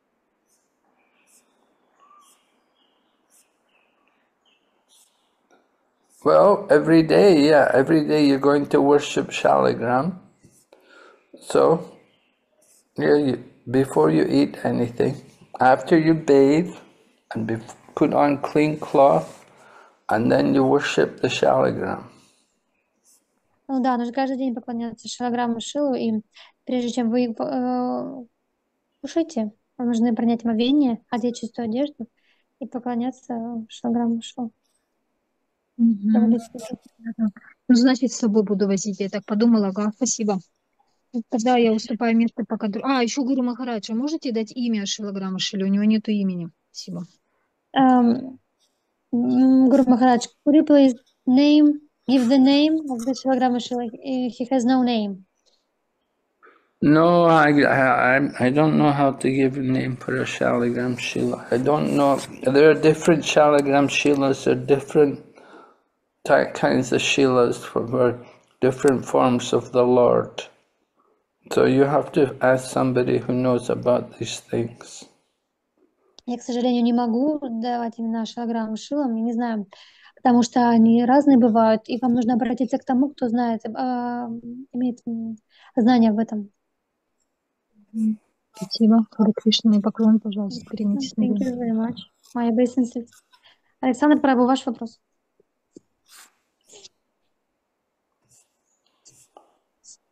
Well, every day, yeah, every day you're going to worship Shaligram. So, yeah, you, before you eat anything, after you bathe and be, put on clean cloth, and then you worship the Shaligram. Ну да, нужно каждый день поклоняться Шилаграму Шилу, и прежде чем вы э, кушаете, вам нужно принять омовение, одеть чистую одежду и поклоняться Шилаграму Шилу. Мгм. Проводить пуджу. Да-да. Ну, значит, с собой буду возить. Я так подумала, ага, спасибо. Тогда я уступаю место пока... дру- А, еще Гуру Махараджа, можете дать имя Шилаграма Шили? У него нету имени. Спасибо. Um, mm, Guru Maharaj, could you please name, give the name of the Shilagrama Shila? He he has no name. No, I, I, I'm- I don't know how to give a name for a Shaligram Shila. I don't know. There are different Shaligram Shilas, there are different ty- kinds of Shilas for, for different forms of the Lord. So you have to ask somebody who knows about these things. Я, к сожалению, не могу давать имена Шилаграму Шилам, я не знаю, потому что они разные бывают, и вам нужно обратиться к тому, кто знает, а, имеет м, знания в этом. М, Спасибо. Харе Кришна и поклон, пожалуйста, примите Thank you смиренно. very much. My obeisances. Александр Прабу, ваш вопрос.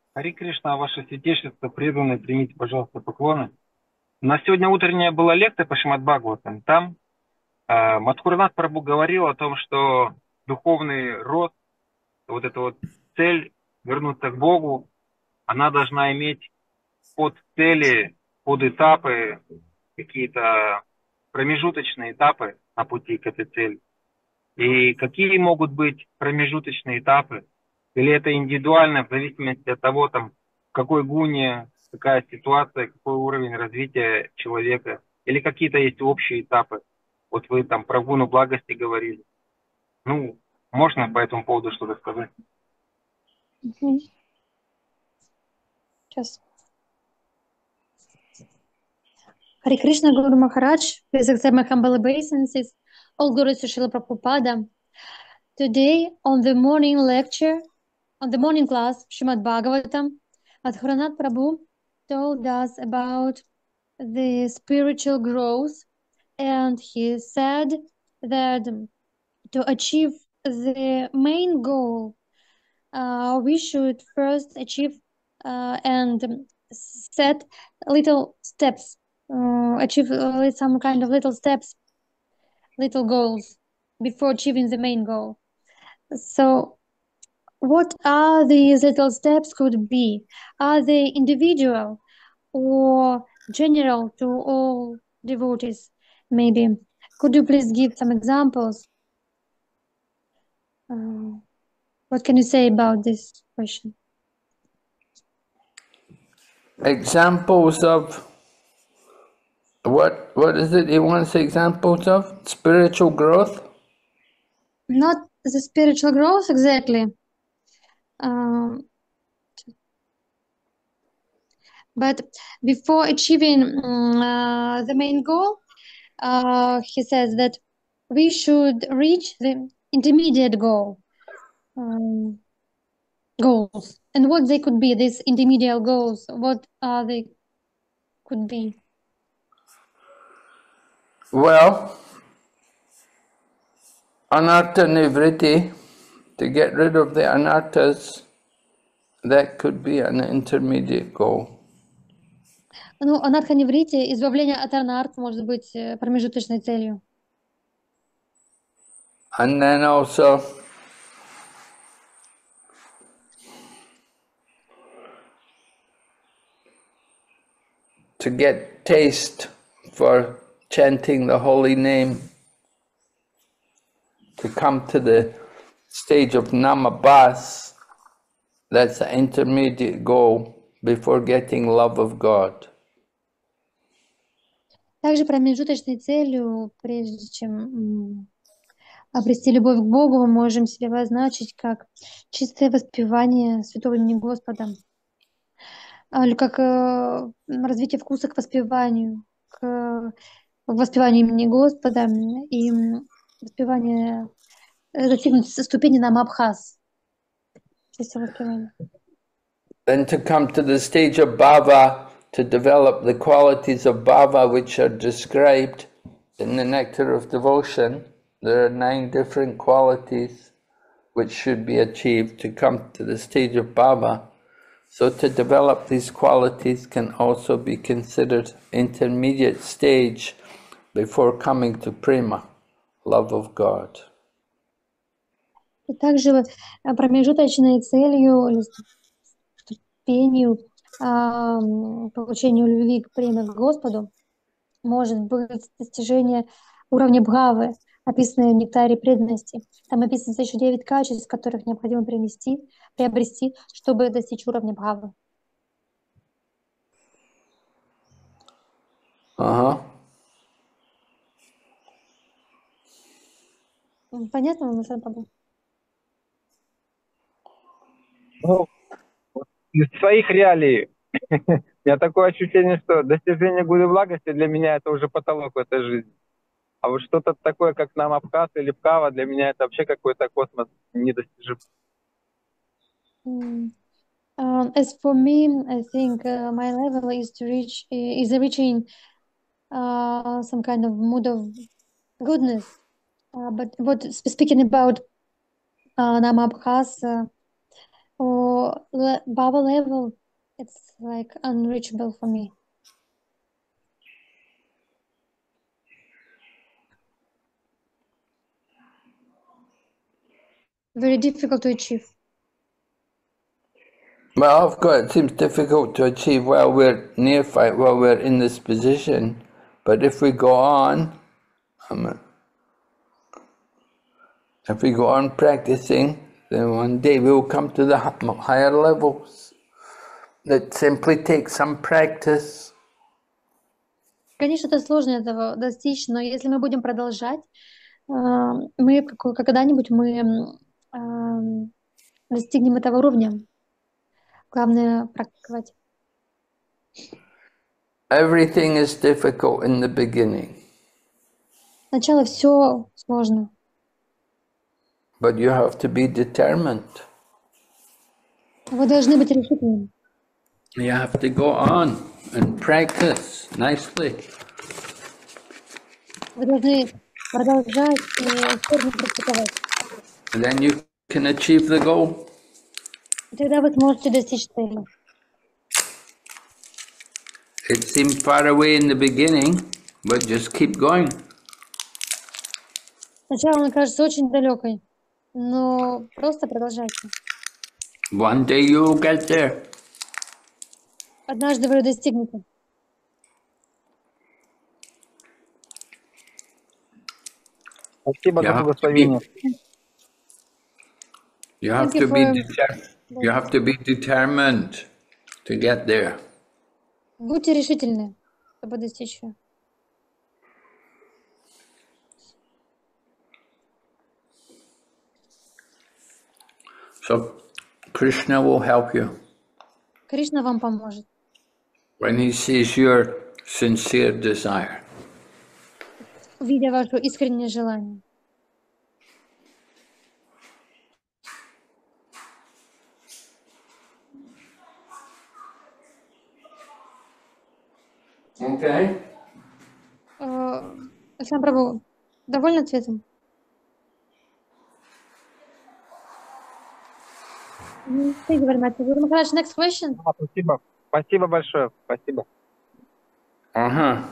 Хари Кришна, ваше святейшество, преданные, примите, пожалуйста, поклоны. У нас сегодня утренняя была лекция по Шримад Бхагаватам. Там э, Мадхуранат Прабху говорил о том, что духовный рост, вот эта вот цель вернуться к Богу, она должна иметь под цели, под этапы, какие-то промежуточные этапы на пути к этой цели. И какие могут быть промежуточные этапы? Или это индивидуально, в зависимости от того, там, в какой гуне, какая ситуация, какой уровень развития человека? Или какие-то есть общие этапы? Вот вы там про гуну благости говорили. Ну, можно по этому поводу что-то сказать? Мгм. Сейчас. Харе Кришна, Гуру Махарадж, please accept my humble obeisances. All glories to Srila Prabhupada. Today, on the morning lecture, on the morning class, Srimad Bhagavatam, Madhuranath Prabhu told us about the spiritual growth, and he said that to achieve the main goal, uh, we should first achieve uh, and set little steps, uh, achieve uh, some kind of little steps, little goals before achieving the main goal. So, what are these little steps could be? Are they individual or general to all devotees? Maybe. Could you please give some examples? Uh, what can you say about this question? Examples of what? What is it he wants examples of? Spiritual growth? Not the spiritual growth exactly, um, but before achieving um, uh, the main goal, uh, he says that we should reach the intermediate goal. Um, goals and what they could be, these intermediate goals, what are they could be? Well, anartha nivritti, to get rid of the anarthas, that could be an intermediate goal. Ну, анархоневрите, избавление от анарт может быть э, промежуточной целью. And then also to get taste for chanting the holy name, to come to the stage of namabhas, that's the intermediate goal before getting love of God. Также промежуточной целью, прежде чем м, обрести любовь к Богу, мы можем себе обозначить как чистое воспевание святого имени Господа, а, или как э, развитие вкуса к воспеванию, к воспеванию имени Господа и м, воспевание, э, достигнуть ступени намабхас, чистого воспевания. Then to come to the stage of bhava, to develop the qualities of bhava which are described in the Nectar of Devotion. There are nine different qualities which should be achieved to come to the stage of bhava. So to develop these qualities can also be considered intermediate stage before coming to prema, love of God. И также э, промежуточной целью или ступенью а, м, получению любви к преме к Господу может быть достижение уровня бхавы, описанное в нектаре преданности. Там описывается еще девять качеств, которых необходимо принести, приобрести, чтобы достичь уровня бхавы. Uh-huh. М, Понятно, Мусар Прабhu? Ну, вот из своих реалий у меня такое ощущение, что достижение гуны благости для меня это уже потолок в этой жизни. А вот что-то такое, как нам Абхаз или Пкава, для меня это вообще какой-то космос недостижим. Mm. Um, as for me, I think uh, my level is to reach is reaching uh, some kind of mood of goodness. Uh, but what speaking about uh, Namabkhas, uh, or le- Baba level, it's like unreachable for me. Very difficult to achieve. Well, of course, it seems difficult to achieve while we're neophyte, while we're in this position. But if we go on, um, if we go on practicing, then one day we will come to the higher levels. It simply takes some practice. Конечно, это сложно этого достичь, но если мы будем продолжать, э, мы как- когда-нибудь мы э, достигнем этого уровня. Главное практиковать. Everything is difficult in the beginning, Сначала все сложно, but you have to be determined. вы должны быть решительными. You have to go on and practice nicely. Вы должны продолжать и упорно практиковать. And then you can achieve the goal. И тогда вы сможете достичь цели. It seemed far away in the beginning, but just keep going. Сначала она кажется очень далекой, но просто продолжайте. One day you will get there. Однажды вы достигнете. Спасибо You за have to be, благословение. you have Thank you to be for- deter- you have to be determined to get there. Будьте решительны, чтобы достичь ее. So Krishna will help you Кришна вам поможет. when he sees your sincere desire. Видя ваше искреннее желание. Okay. Э, Александр Прабhu, довольны ответом? Мгм. Thank you very much. Guru Maharaj, next question. Да, спасибо. Спасибо большое. Спасибо. Uh-huh.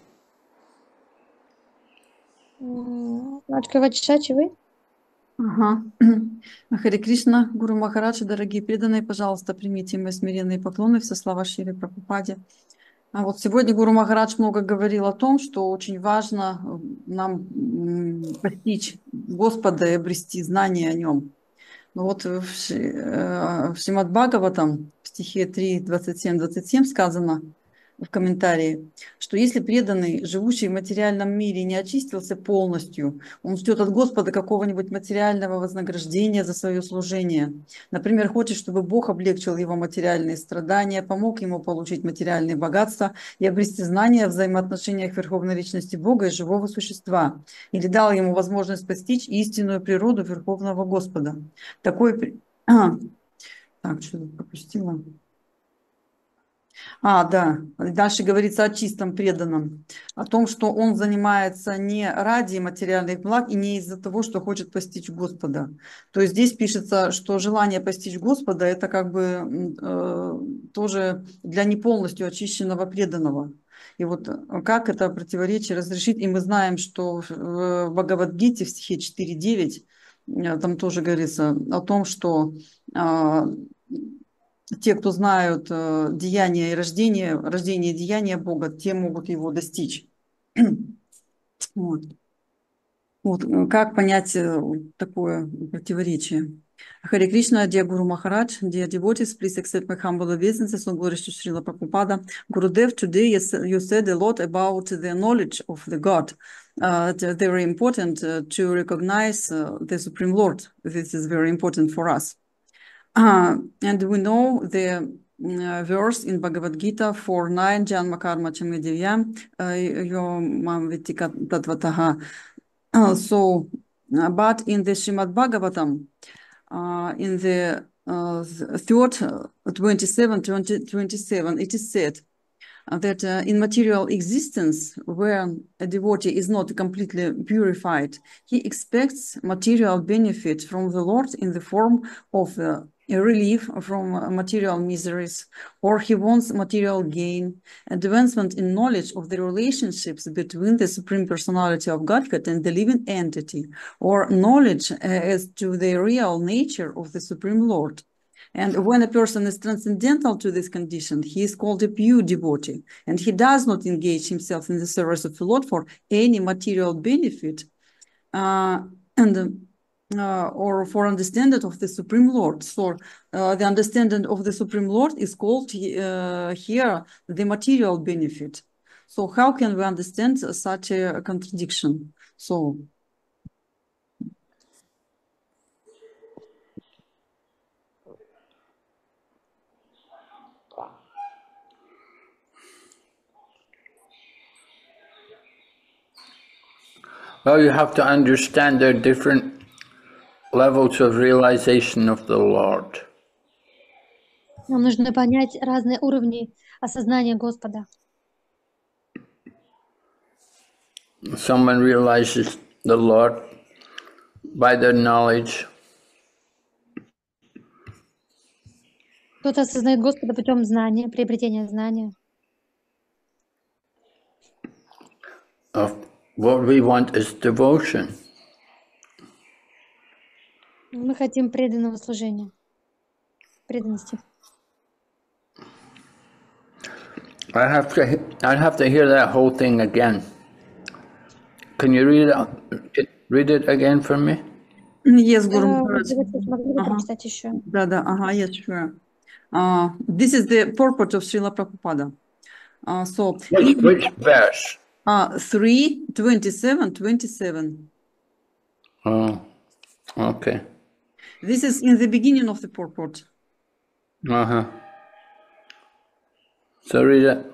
М, Открывать чаши вы? Ага. Харе Кришна, Гуру Махараджа, дорогие преданные, пожалуйста, примите мои смиренные поклоны, все слова Шри Прабхупаде. А вот сегодня Гуру Махарадж много говорил о том, что очень важно э, нам м, постичь Господа и обрести знания о Нем. Но вот в Шри- э, в Шримад Бхагаватам в стихе три, двадцать семь двадцать семь сказано в комментарии, что если преданный, живущий в материальном мире, не очистился полностью, он ждет от Господа какого-нибудь материального вознаграждения за свое служение. Например, хочет, чтобы Бог облегчил его материальные страдания, помог ему получить материальные богатства и обрести знания о взаимоотношениях Верховной Личности Бога и живого существа, или дал ему возможность постичь истинную природу Верховного Господа. Такой... при- А, так, что тут пропустила? А, да. Дальше говорится о чистом преданном, о том, что он занимается не ради материальных благ и не из-за того, что хочет постичь Господа. То есть здесь пишется, что желание постичь Господа – это как бы м, э, тоже для не полностью очищенного преданного. И вот э, как это противоречие разрешить? И мы знаем, что в в Бхагавад-гите в стихе четыре девять э, там тоже говорится о том, что а, те, кто знают э, деяния и рождение, рождение и деяния Бога, те могут его достичь. Вот. Вот, э, как понять э, такое противоречие? Харе Кришна, dear Guru Maharaj, dear devotees, please accept my humble obeisances on glory to Srila Prabhupada. Gurudev, today you s- you said a lot about the knowledge of the God. Uh, it's very important uh, to recognize uh, the Supreme Lord. This is very important for us. Uh, and we know the mm, uh, verse in Bhagavad Gita four nine, Janma Karma Chamedivya, Yom Vitika Tatvataha. Uh, So, uh, but in the Srimad Bhagavatam, uh, in the uh, th- third, uh, twenty-seven, twenty, twenty-seven, it is said uh, that uh, in material existence, where a devotee is not completely purified, he expects material benefit from the Lord in the form of uh, a relief from uh, material miseries, or he wants material gain, advancement in knowledge of the relationships between the Supreme Personality of Godhead and the living entity, or knowledge uh, as to the real nature of the Supreme Lord. And when a person is transcendental to this condition, he is called a pure devotee, and he does not engage himself in the service of the Lord for any material benefit uh, and uh, or for understanding of the Supreme Lord. So uh, the understanding of the Supreme Lord is called uh, here the material benefit. So how can we understand such a contradiction? So. Well, you have to understand there are different levels of realization of the Lord. Нам нужно понять разные уровни осознания Господа. Someone realizes the Lord by their knowledge. Кто-то осознает Господа путем знания, приобретения знания. Of what we want is devotion. Мы хотим преданного служения, преданности. I have to. I have to hear that whole thing again. Can you read it? Read it again for me? Yes, Guru Э, Maharaj. Могли бы Ага. прочитать еще? Да, да, ага, yes, sure. Uh, this is the purport of Srila Prabhupada. Uh, so, Which, which verse? uh, three, twenty-seven, twenty-seven. Oh, okay. This is in the beginning of the purport. Uh huh. So read it.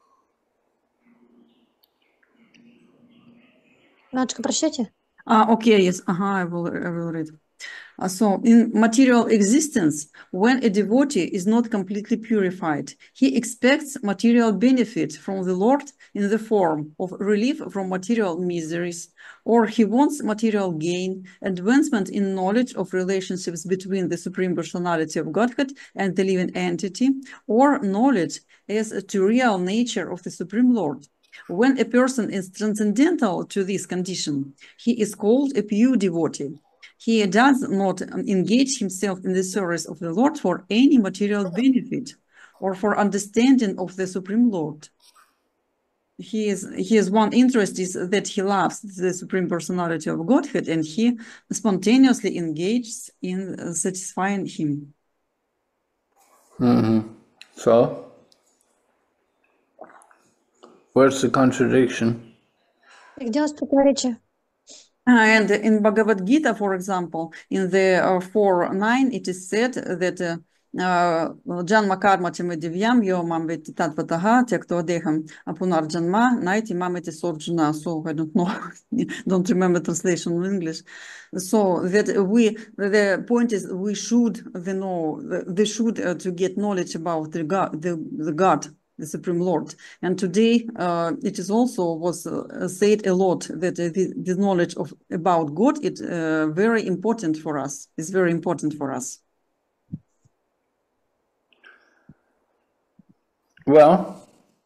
Надочка, прочтете? Uh, okay, yes, uh-huh, I will, I will read. Uh, so, in material existence, when a devotee is not completely purified, he expects material benefit from the Lord in the form of relief from material miseries, or he wants material gain, advancement in knowledge of relationships between the Supreme Personality of Godhead and the living entity, or knowledge as to real nature of the Supreme Lord. When a person is transcendental to this condition, he is called a pure devotee. He does not engage himself in the service of the Lord for any material benefit or for understanding of the Supreme Lord. His, his one interest is that he loves the Supreme Personality of Godhead, and he spontaneously engages in satisfying him. Mm-hmm. So, where's the contradiction? Где у вас противоречие? And in Bhagavad Gita, for example, in the uh, four nine, it is said that uh, Janma karma chame divyam yo mam veti tatvataha tekto adeham apunar janma naiti mameti sorjuna. So I don't know, don't remember translation in English. So that we, the point is we should the know, they should uh, to get knowledge about the God, the, the God, the Supreme Lord. And today uh, it is also was uh, said a lot that uh, the, the knowledge of about God is uh, very important for us. It's very important for us. Well,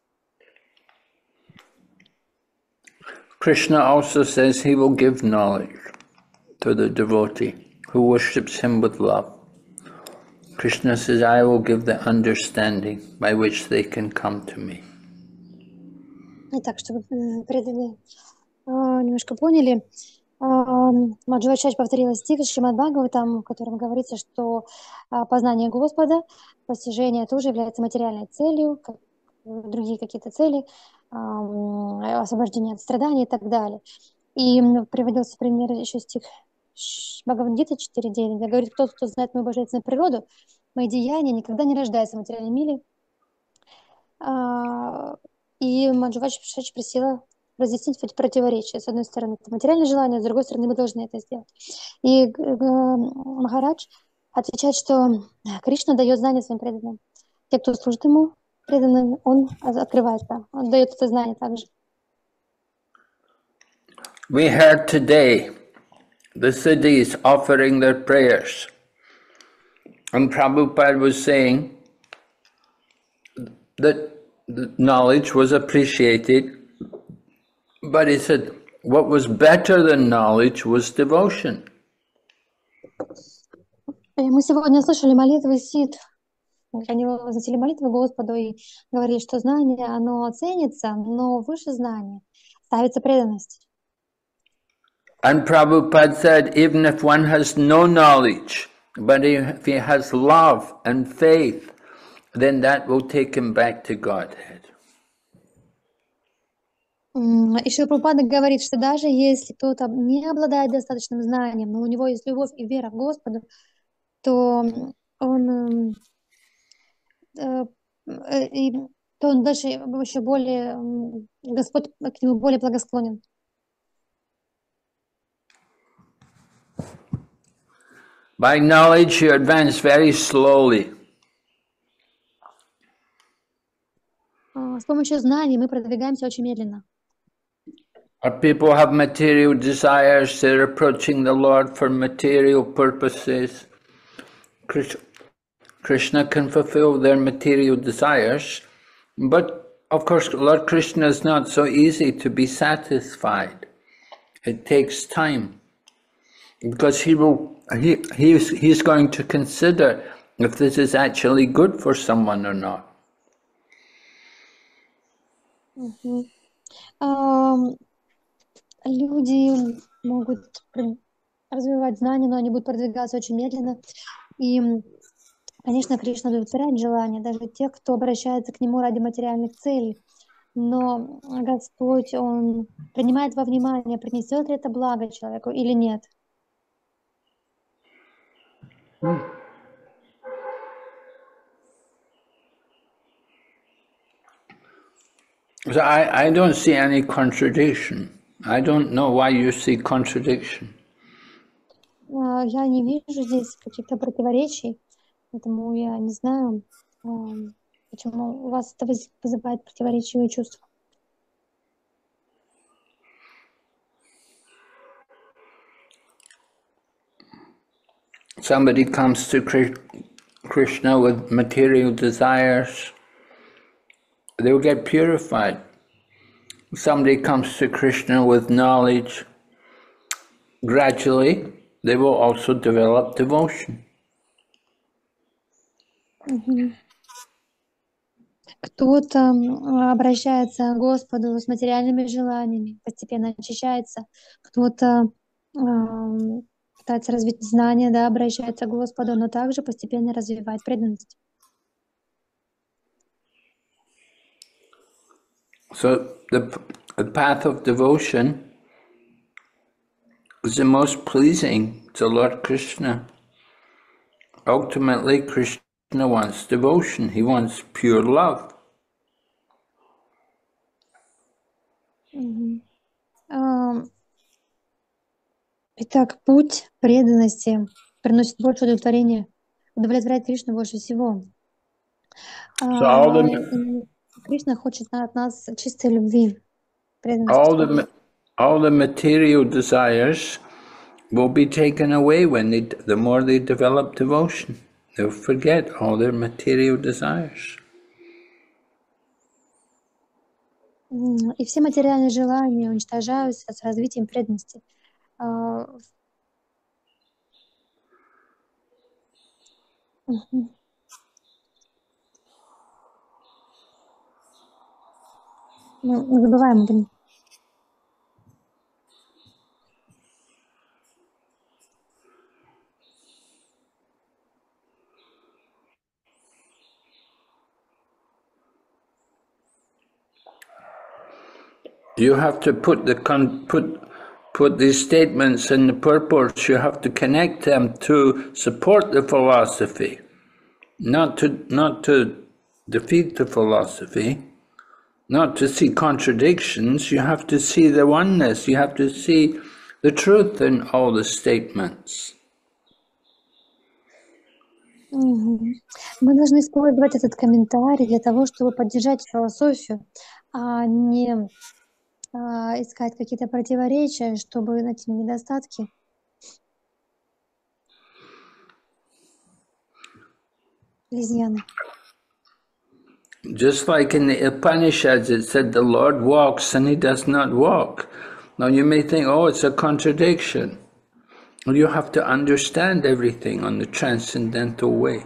Krishna also says he will give knowledge to the devotee who worships him with love. Krishna says, I will give the understanding by which they can come to me. Итак, чтобы преданные немножко поняли, Маджвачач повторила стих из Шримад Бхагаватам, в котором говорится, что познание Господа, постижение тоже является материальной целью, как другие какие-то цели, освобождение от страданий и так далее. И приводился пример еще стих Бхагавад-гиты четыре девять, где говорит, тот, кто знает мою божественную природу, мои деяния, никогда не рождается в материальном мире. И Маджвачач просила разъяснить эти противоречия. С одной стороны, это материальное желание, с другой стороны, мы должны это сделать. И Махарадж отвечает, что Кришна дает знания своим преданным. Те, кто служит ему, преданным, он открывается, он дает это знание также. We heard today the Siddhis offering their prayers. And Prabhupada was saying that the knowledge was appreciated, but he said what was better than knowledge was devotion. Мы сегодня слышали молитвы Сид. Они возносили молитвы Господу и говорили, что знание, оно ценится, но выше знания ставится преданность. And Prabhupada said, even if one has no knowledge, but if he has love and faith, then that will take him back to Godhead. И Шрила Прабхупада говорит, что даже если кто-то не обладает достаточным знанием, но у него есть любовь и вера в Господа, то он, э, э, и, то он дальше еще более, Господь к нему более благосклонен. By knowledge you advance very slowly. С помощью знаний мы продвигаемся очень медленно. Our people have material desires, they're approaching the Lord for material purposes. Krishna can fulfill their material desires, but of course Lord Krishna is not so easy to be satisfied. It takes time, because he will he he's he's going to consider if this is actually good for someone or not. Mm-hmm. Um, люди могут развивать знания, но они будут продвигаться очень медленно. И, конечно, Кришна удовлетворяет желания даже тех, кто обращается к нему ради материальных целей. Но Господь, Он принимает во внимание, принесет ли это благо человеку или нет. So I, I don't see any contradiction. I don't know why you see contradiction. Я не вижу здесь каких-то противоречий, поэтому я не знаю, почему у вас это вызывает противоречивые чувства. Somebody comes to Krishna with material desires, they will get purified. Somebody comes to Krishna with knowledge, gradually they will also develop devotion. Mm-hmm. Кто-то обращается к Господу с материальными желаниями, постепенно очищается. Кто-то э, пытается развить знания, да, обращается к Господу, но также постепенно развивает преданность. So the, the path of devotion is the most pleasing to Lord Krishna. Ultimately, Krishna wants devotion. He wants pure love. Mm-hmm. um, Итак, путь преданности приносит больше удовлетворения, удовлетворяет Кришну больше всего. So all the, Кришна хочет от нас чистой любви. All the, all the material desires will be taken away when they, the more they develop devotion. They'll forget all their material desires. И все материальные желания уничтожаются с развитием преданности. Uh-huh. Мы забываем об этом. You have to put the con put put these statements in the purports. You have to connect them to support the philosophy, not to not to defeat the philosophy, not to see contradictions. You have to see the oneness. You have to see the truth in all the statements. Мгм. Мы должны использовать этот комментарий для того, чтобы поддержать философию, а не а, искать какие-то противоречия, чтобы найти недостатки. Или изъяны. Just like in the Upanishads, it said the Lord walks and he does not walk. Now you may think, oh, it's a contradiction. Well, you have to understand everything on the transcendental way.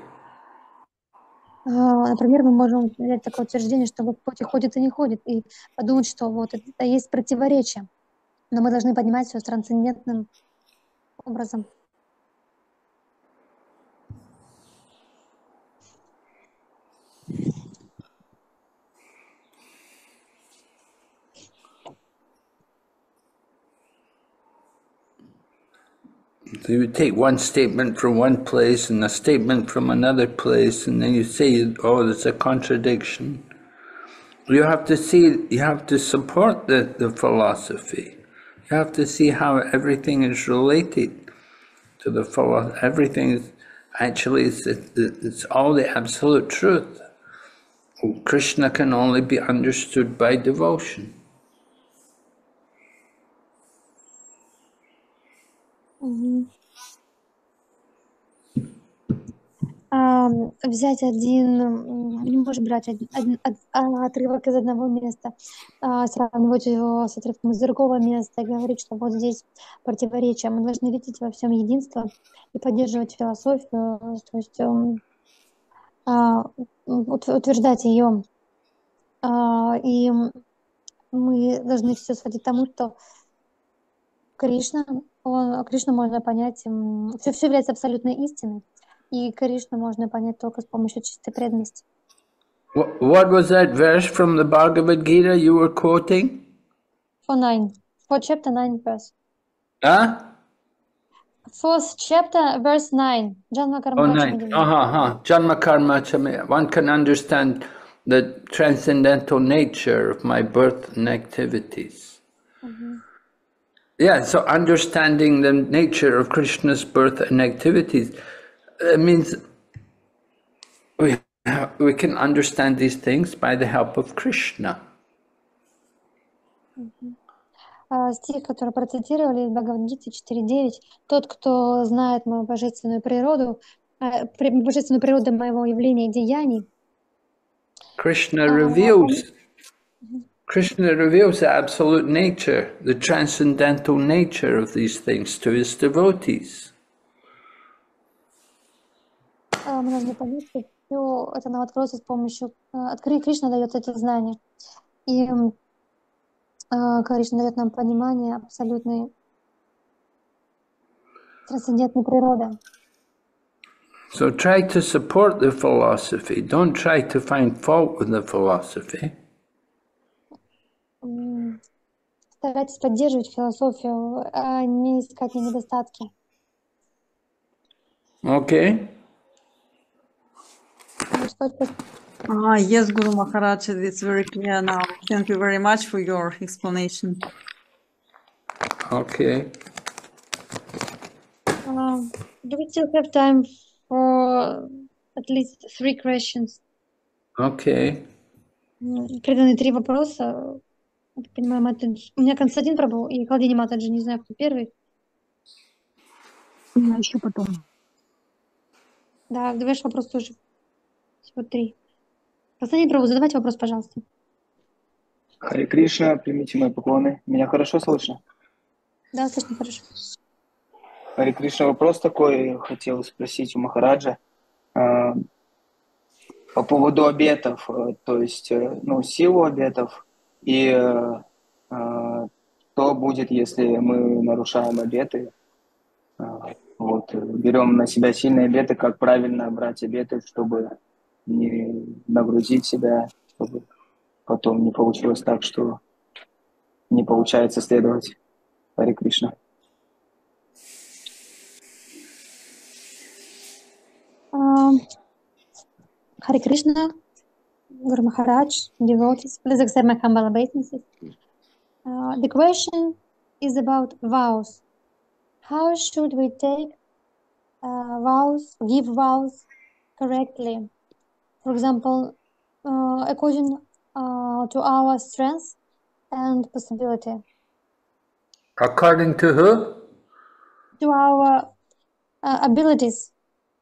А, Например, мы можем взять такое утверждение, что Господь и ходит, и не ходит, и подумать, что вот это есть противоречие. Но мы должны понимать все трансцендентным образом. So you take one statement from one place and a statement from another place, and then you say, oh, there's a contradiction. You have to see, you have to support the, the philosophy. You have to see how everything is related to the philosophy. Everything is actually, it's, it's all the absolute truth. Krishna can only be understood by devotion. Мгм. А, взять один, м, не можешь брать один, один- од- а, отрывок из одного места, а, сравнивать его с отрывком из другого места и говорить, что вот здесь противоречие. Мы должны видеть во всем единство и поддерживать философию, то есть м, а, м, ут- утверждать ее. А, И м, мы должны все сводить к тому, что Кришна, он, Кришну можно понять, все, все является абсолютной истиной, и Кришну можно понять только с помощью чистой преданности. What, what was that verse from the Bhagavad Gita you were quoting? For nine, for chapter nine verse. Huh? Fourth chapter, verse nine. Janma Oh, karma nine. chami Uh-huh, huh. Janma karma chame. One can understand the transcendental nature of my birth and activities. Yeah, so understanding the nature of Krishna's birth and activities, it means we, we can understand these things by the help of Krishna. А, Стих, который процитировали из Бхагавад-гиты четыре девять. Тот, кто знает мою божественную природу, э, при- божественную природу моего явления и деяний, Krishna а, он- reveals Krishna reveals the absolute nature, the transcendental nature of these things to his devotees. а, мы должны понять, что все это нам откроется с помощью... а, откры- Кришна дает эти знания. И м, а, Кришна дает нам понимание абсолютной трансцендентной природы. So try to support the philosophy. Don't try to find fault with the philosophy. М, Старайтесь поддерживать философию, а не искать на недостатки. Okay? Господь, пос- Ah, yes, Guru Maharaj, it's very clear now. Thank you very much for your explanation. Okay. а, do we still have time for at least three questions? Okay. М, Переданы три вопроса. Я так понимаю, Матаджи. У меня Константин Прабу и Калдини Матаджи. Не знаю, кто первый. Я еще потом. Да, давай вопрос тоже. Всего три. Константин Прабу, задавайте вопрос, пожалуйста. Харе Кришна, примите мои поклоны. Меня хорошо слышно? Да, слышно хорошо. Харе Кришна, вопрос такой хотел спросить у Махараджа э, по поводу обетов, э, то есть э, ну, силу обетов и э, э, что будет, если мы нарушаем обеты. Э, вот, э, берем на себя сильные обеты, как правильно брать обеты, чтобы не нагрузить себя, чтобы потом не получилось так, что не получается следовать. Харе Кришна. Um, Hare Krishna, Guru Maharaj, devotees, please accept my humble obeisances. Uh, the question is about vows. How should we take uh, vows, give vows, correctly. For example, uh, according uh, to our strength and possibility. According to who? To our uh, abilities.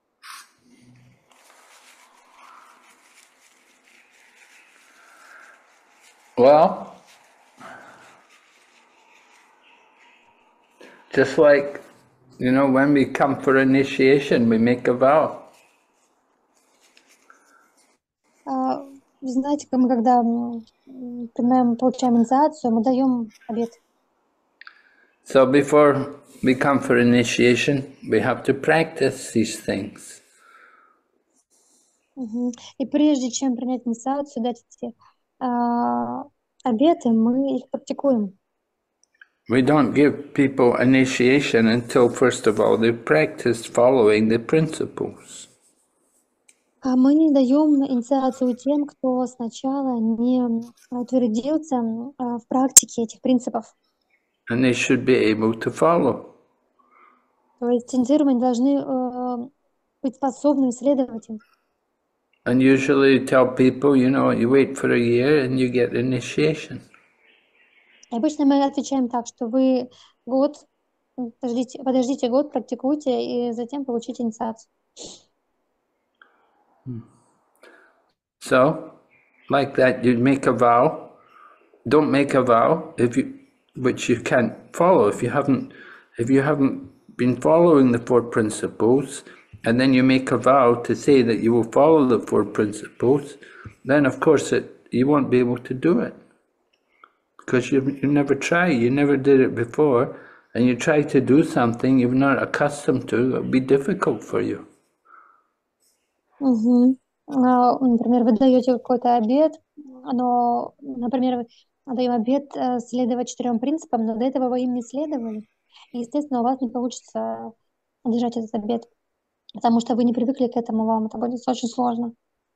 Well, just like, you know, when we come for initiation, we make a vow. Uh, Вы знаете, мы когда м, принимаем, получаем инициацию, мы даем обет. So before we come for initiation, we have to practice these things. Мгм. И прежде чем принять инициацию, дать эти а, обеты, мы их практикуем. We don't give people initiation until, first of all, they've practiced following the principles. А мы не даем инициацию тем, кто сначала не утвердился м, а, в практике этих принципов. And they should be able to follow. То есть инициированные должны э, быть способны следовать им. And usually you tell people, you know, you wait for a year and you get initiation. И обычно мы отвечаем так, что вы год, м, подождите, подождите год, практикуйте, и затем получите инициацию. So, like that, you make a vow. Don't make a vow if you, which you can't follow if you haven't, if you haven't been following the four principles, and then you make a vow to say that you will follow the four principles. Then, of course, it you won't be able to do it because you you never try. You never did it before, and you try to do something you're not accustomed to. It'll be difficult for you. Мгм. А, Например, вы даете какой-то обет, но, например, вы даем обет э, следовать четырем принципам, но до этого вы им не следовали. И, естественно, у вас не получится держать этот обет, потому что вы не привыкли к этому, вам это будет очень сложно.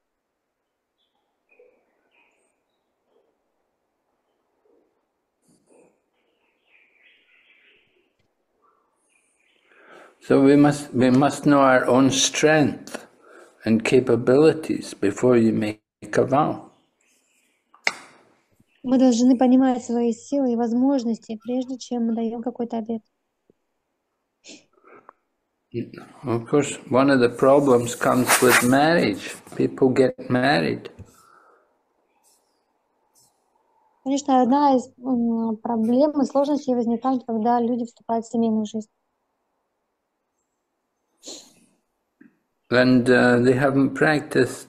So we must we must know our own strength and capabilities before you make a vow. Мы должны понимать свои силы и возможности, прежде чем мы даем какой-то обет. Of course, one of the problems comes with marriage. People get married. Конечно, одна из м, проблем и сложностей возникает, когда люди вступают в семейную жизнь. And uh, they haven't practiced.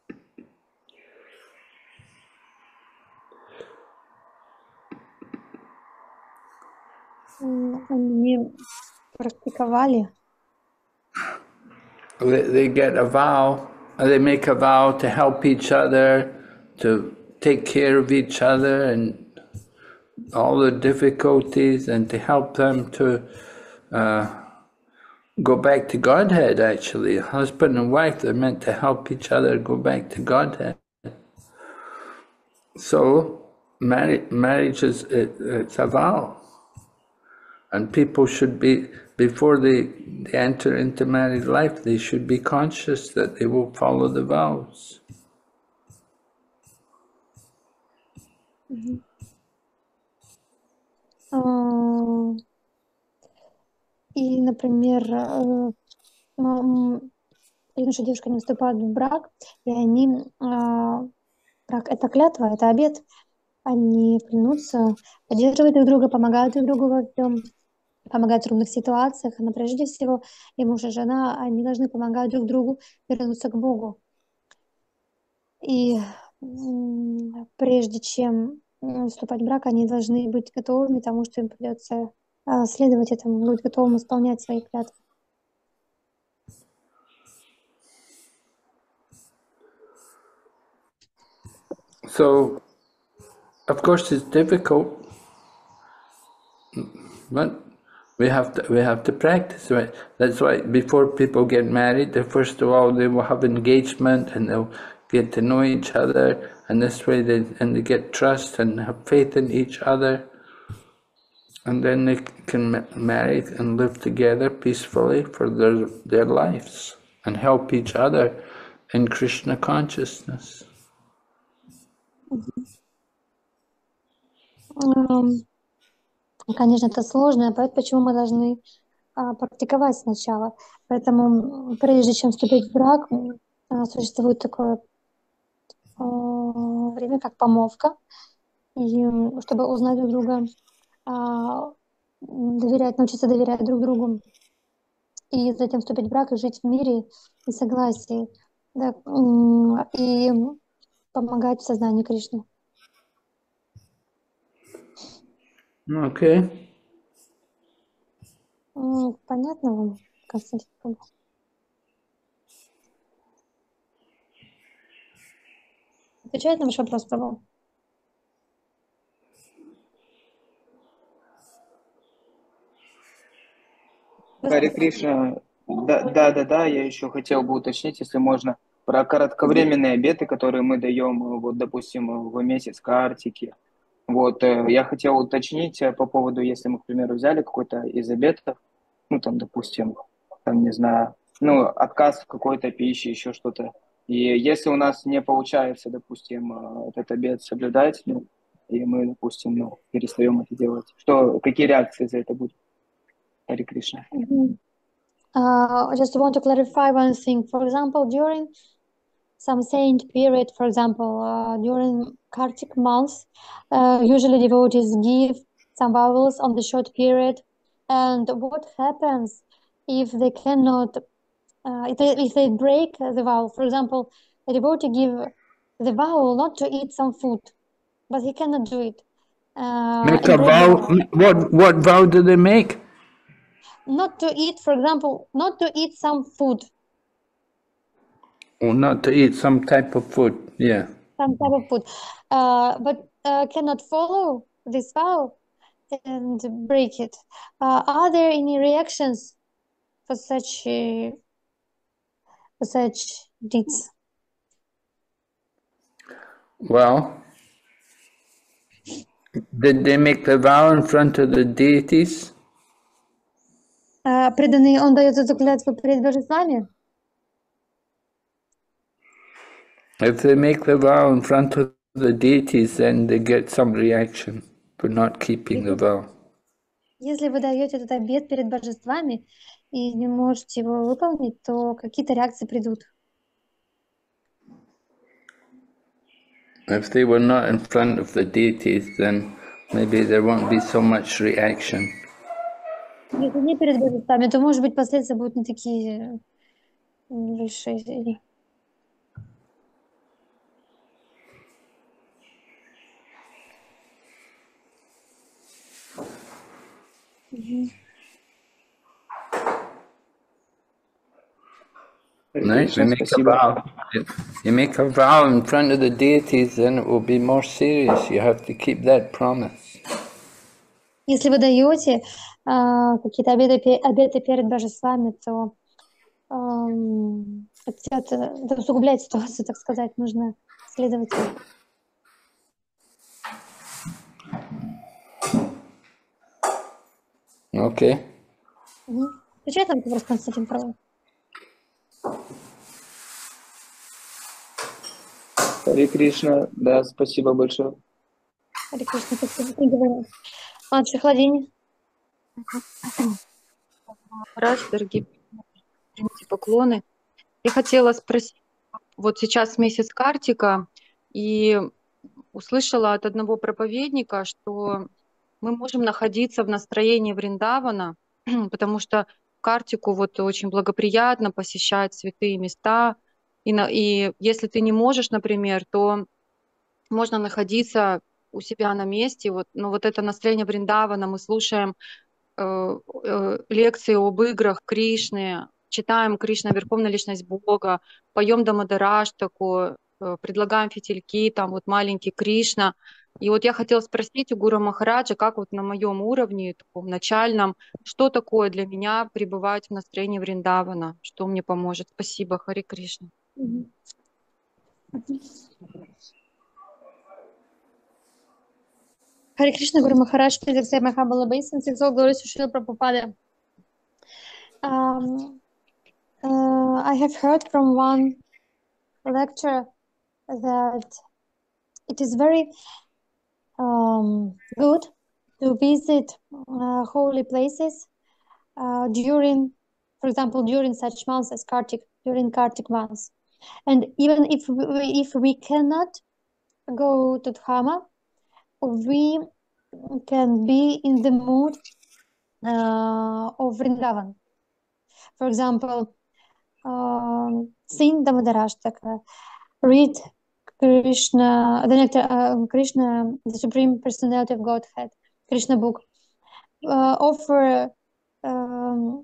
М, Они не практиковали. They, they get a vow, they make a vow to help each other, to take care of each other and all the difficulties, and to help them to uh, go back to Godhead, actually. Husband and wife, they're meant to help each other go back to Godhead. So, marriage, marriage is it, it's a vow. And people should be, before they, they enter into married life, they should be conscious that they will follow the vows. Мгм. А, И, например, э, м, юноша и девушка не вступают в брак, и они, а, брак — это клятва, это обет, они клянутся поддерживать друг друга, помогать друг другу во всем, помогать в трудных ситуациях, но прежде всего и муж, и жена, они должны помогать друг другу вернуться к Богу. И м, прежде чем м, вступать в брак, они должны быть готовыми к тому, что им придется а, следовать этому, быть готовым исполнять свои клятвы. So, of course, it's difficult, but we have to we have to practice. Right? That's why before people get married, they, first of all, they will have engagement and they'll get to know each other, and this way they and they get trust and have faith in each other, and then they can ma- marry and live together peacefully for their their lives and help each other in Krishna consciousness. Ам, Конечно, это сложно, поэтому почему мы должны а, практиковать сначала. Поэтому, м, прежде чем вступить в брак, м, а, существует такое а, время, как помолвка, и м, чтобы узнать друг друга, а, м, доверять, научиться доверять друг другу, и затем вступить в брак и жить в мире и согласии, да, м, и помогать в сознании Кришны. Okay. М, Понятно вам, Константин? Павлович? Отвечает на ваш вопрос, Прабhu? Харе Кришна, да, да, да, да, я еще хотел бы уточнить, если можно, про кратковременные обеты, которые мы даем, э, вот, допустим, э, в месяц картики. Вот, э, я хотел уточнить э, по поводу, если мы, к примеру, взяли какой-то из обетов, ну, там, допустим, там, не знаю, ну, отказ в какой-то пище, еще что-то. И если у нас не получается, допустим, э, этот обет соблюдать, ну, и мы, допустим, ну, перестаем это делать, что, какие реакции за это будут? Харе Кришна. Мгм. Uh, I just want to clarify one thing. For example, during some saint period, for example, uh, during Kartik month, uh, usually devotees give some vows on the short period. And what happens if they cannot, uh, if, they, if they break the vow? For example, a devotee give the vow not to eat some food, but he cannot do it. Uh, Make and a break the vow. vow. What, what vow do they make? Not to eat, for example, not to eat some food, Or not to eat some type of food. Yeah. some type of food, uh, but uh, cannot follow this vow and break it. Uh, are there any reactions for such uh, for such deeds? Well, did they make the vow in front of the deities? Uh, преданный, он дает эту клятву перед божествами? If they make the vow in front of the deities, then they get some reaction for not keeping the vow. Если вы даете этот обет перед божествами и не можете его выполнить, то какие-то реакции придут. If they were not in front of the deities, then maybe there won't be so much reaction. Если не перед божествами, то, может быть, последствия будут не такие большие. Мгм. Харе Right? Кришна, We make a спасибо. vow. You make a vow in front of the deities, then it will be more serious. You have to keep that promise. Если вы даете а, какие-то обеты, пе- обеты перед божествами, то ам, это, это усугубляет ситуацию, так сказать, нужно следовать им. Okay. Мгм. Отвечает на этот вопрос Константин Фролов? Харе Кришна, да, спасибо большое. Харе Кришна, спасибо. Не говорю. Младший Хладень. Махарадж, дорогие примите поклоны. Я хотела спросить, вот сейчас месяц Картика, и услышала от одного проповедника, что мы можем находиться в настроении Вриндавана, потому что в Картику вот очень благоприятно посещать святые места, и, на, и если ты не можешь, например, то можно находиться у себя на месте, вот, но вот это настроение Вриндавана, мы слушаем э, э, лекции об играх Кришны, читаем Кришна, Верховная Личность Бога, поем Дамадараштаку, э, предлагаем фитильки, там вот маленький Кришна. И вот я хотела спросить у Гуру Махараджа, как вот на моем уровне, таком начальном, что такое для меня пребывать в настроении Вриндавана, что мне поможет. Спасибо, Хари Кришна. Мгм. Харе Кришна, Гуру Махарадж, please accept my humble obeisance. All glories to Srila Prabhupada. Um, uh, I have heard from one lecture that it is very um, good to visit uh, holy places uh, during, for example, during such months as Kartik, during Kartik months. And even if we, if we cannot go to Dhama, we can be in the mood uh, of Vrindavan. For example, um, sing Damodarashtaka, read Krishna, the nectar, uh, Krishna, the Supreme Personality of Godhead, Krishna book, uh, offer um,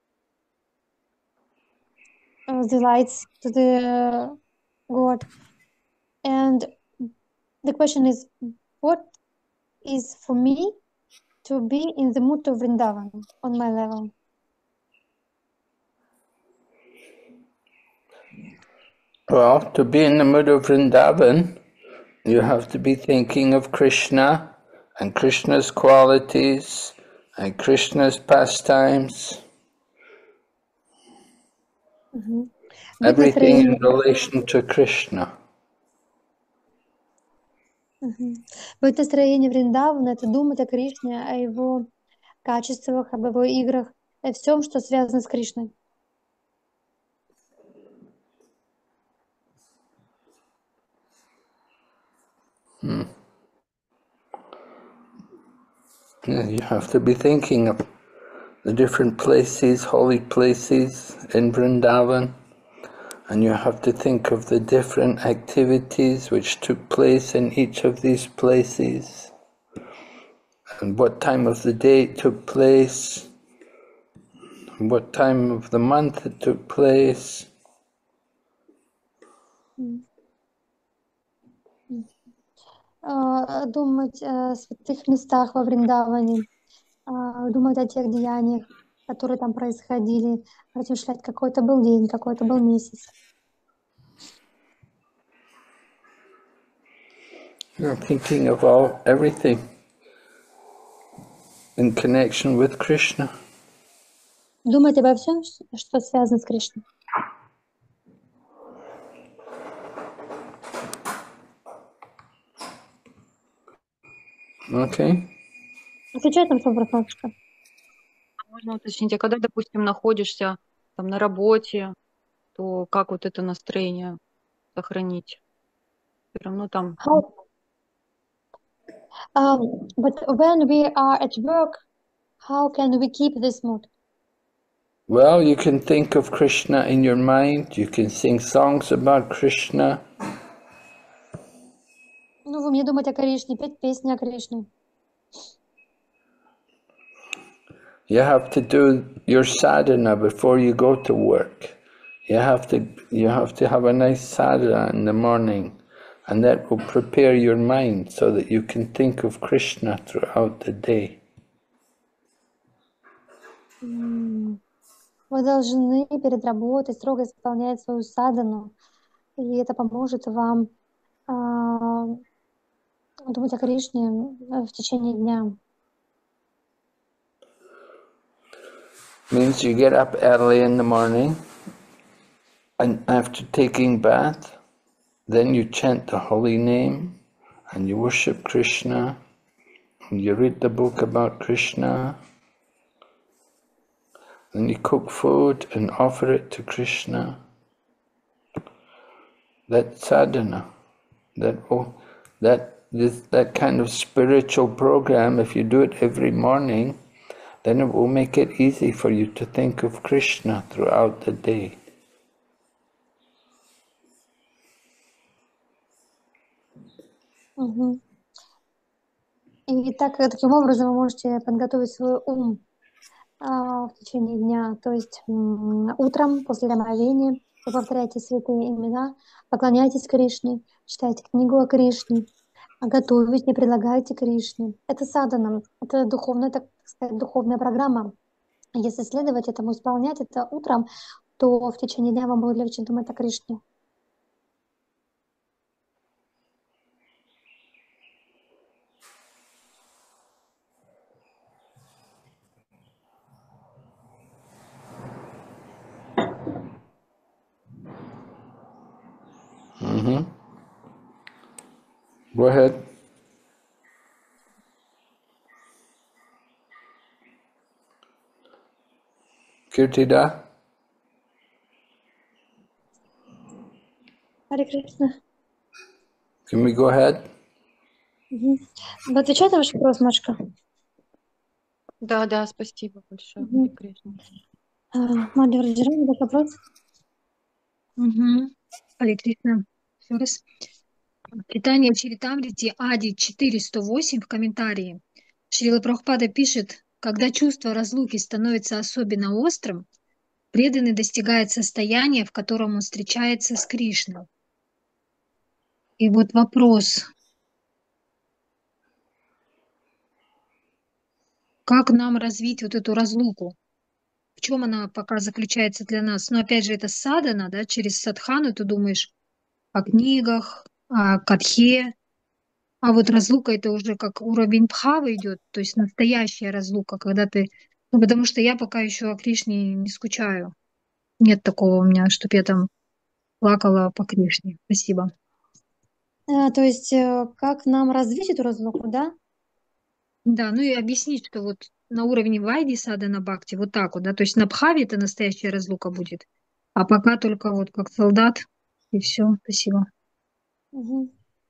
uh, the lights to the God. And the question is, what is for me to be in the mood of Vrindavan on my level? Well, to be in the mood of Vrindavan, you have to be thinking of Krishna and Krishna's qualities and Krishna's pastimes. Мгм. Быть Everything in настроением, relation to Krishna. Мгм. Быть настроением Вриндавана — это думать о Кришне, о его качествах, об его играх, о всем, что связано с Кришной. Hmm. Yeah, you have to be thinking of the different places, holy places in Vrindavan, and you have to think of the different activities which took place in each of these places, and what time of the day it took place, and what time of the month it took place. М. М. А, Думать о святых местах во Вриндаване, а, думать о тех деяниях, которые там происходили, размышлять, какой это был день, какой это был месяц. You're thinking of all everything in connection with Krishna. Думать обо всем, что связано с Кришной. Okay. Отвечай там, Самбратнатушка. Можно уточнить, а когда, допустим, находишься там на работе, то как вот это настроение сохранить? Все равно там How, um, but when we are at work, how can we keep this mood? Well, you can think of Krishna in your mind, you can sing songs about Krishna. Ну, вы мне думать о Кришне, петь песни о Кришне. You have to do your sadhana before you go to work. You have to you have to have a nice sadhana in the morning, and that will prepare your mind so that you can think of Krishna throughout the day. М, Вы должны перед работой строго исполнять свою садану, и это поможет вам а, думать о Кришне э, в течение дня. Means you get up early in the morning, and after taking bath, then you chant the holy name, and you worship Krishna, and you read the book about Krishna, and you cook food and offer it to Krishna. That sadhana, that oh, that this that kind of spiritual program, if you do it every morning, then it will make it easy for you to think of Krishna throughout the day. Мгм. И так, э, таким образом вы можете подготовить свой ум а, в течение дня. То есть м, утром после омовения вы повторяете святые имена, поклоняйтесь Кришне, читайте книгу о Кришне, а готовите, предлагайте Кришне. Это садхана, это духовная, так сказать, духовная программа. Если следовать этому, исполнять это утром, то в течение дня вам будет легче думать о Кришне. Mm-hmm. Go ahead. Kirtida? Харе Кришна. Can we go ahead? Мгм. Вы отвечаете на ваш вопрос, Машка? Да, да, спасибо большое, Мгм. Харе Кришна. А, Марья Раджарани, ваш вопрос? Угу. Харе Кришна. Еще раз. Читание Чаритамрити Ади четыреста восемь в комментарии. Шрила Прабхупада пишет, когда чувство разлуки становится особенно острым, преданный достигает состояния, в котором он встречается с Кришной. И вот вопрос, как нам развить вот эту разлуку? В чем она пока заключается для нас? Но опять же, это садана, да, через садхану ты думаешь о книгах, о катхе, а вот разлука это уже как уровень бхавы идет, то есть настоящая разлука, когда ты... Ну, потому что я пока еще о Кришне не скучаю. Нет такого у меня, чтобы я там плакала по Кришне. Спасибо. А, то есть, э, как нам развить эту разлуку, да? Да, ну и объяснить, что вот на уровне вайди садана бхакти вот так вот, да, то есть на бхаве это настоящая разлука будет, а пока только вот как солдат, и все. Спасибо. Мгм.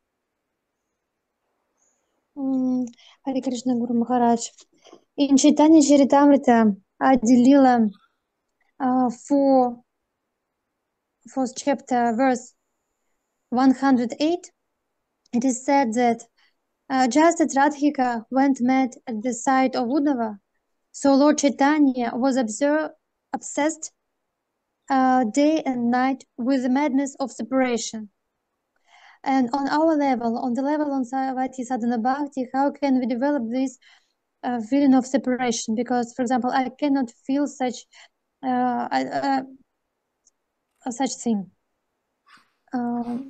М, Харе Кришна Гуру Махарадж. In Chaitanya Charitamrita отделила uh, four, fourth chapter, verse one hundred eight. It is said that uh, just as Radhika went mad at the sight of Uddhava, so Lord Chaitanya was observe, obsessed uh, day and night with the madness of separation. And on our level, on the level on Savati Sadhana Bhakti, how can we develop this uh, feeling of separation? Because, for example, I cannot feel such uh, uh, uh, such thing. Um,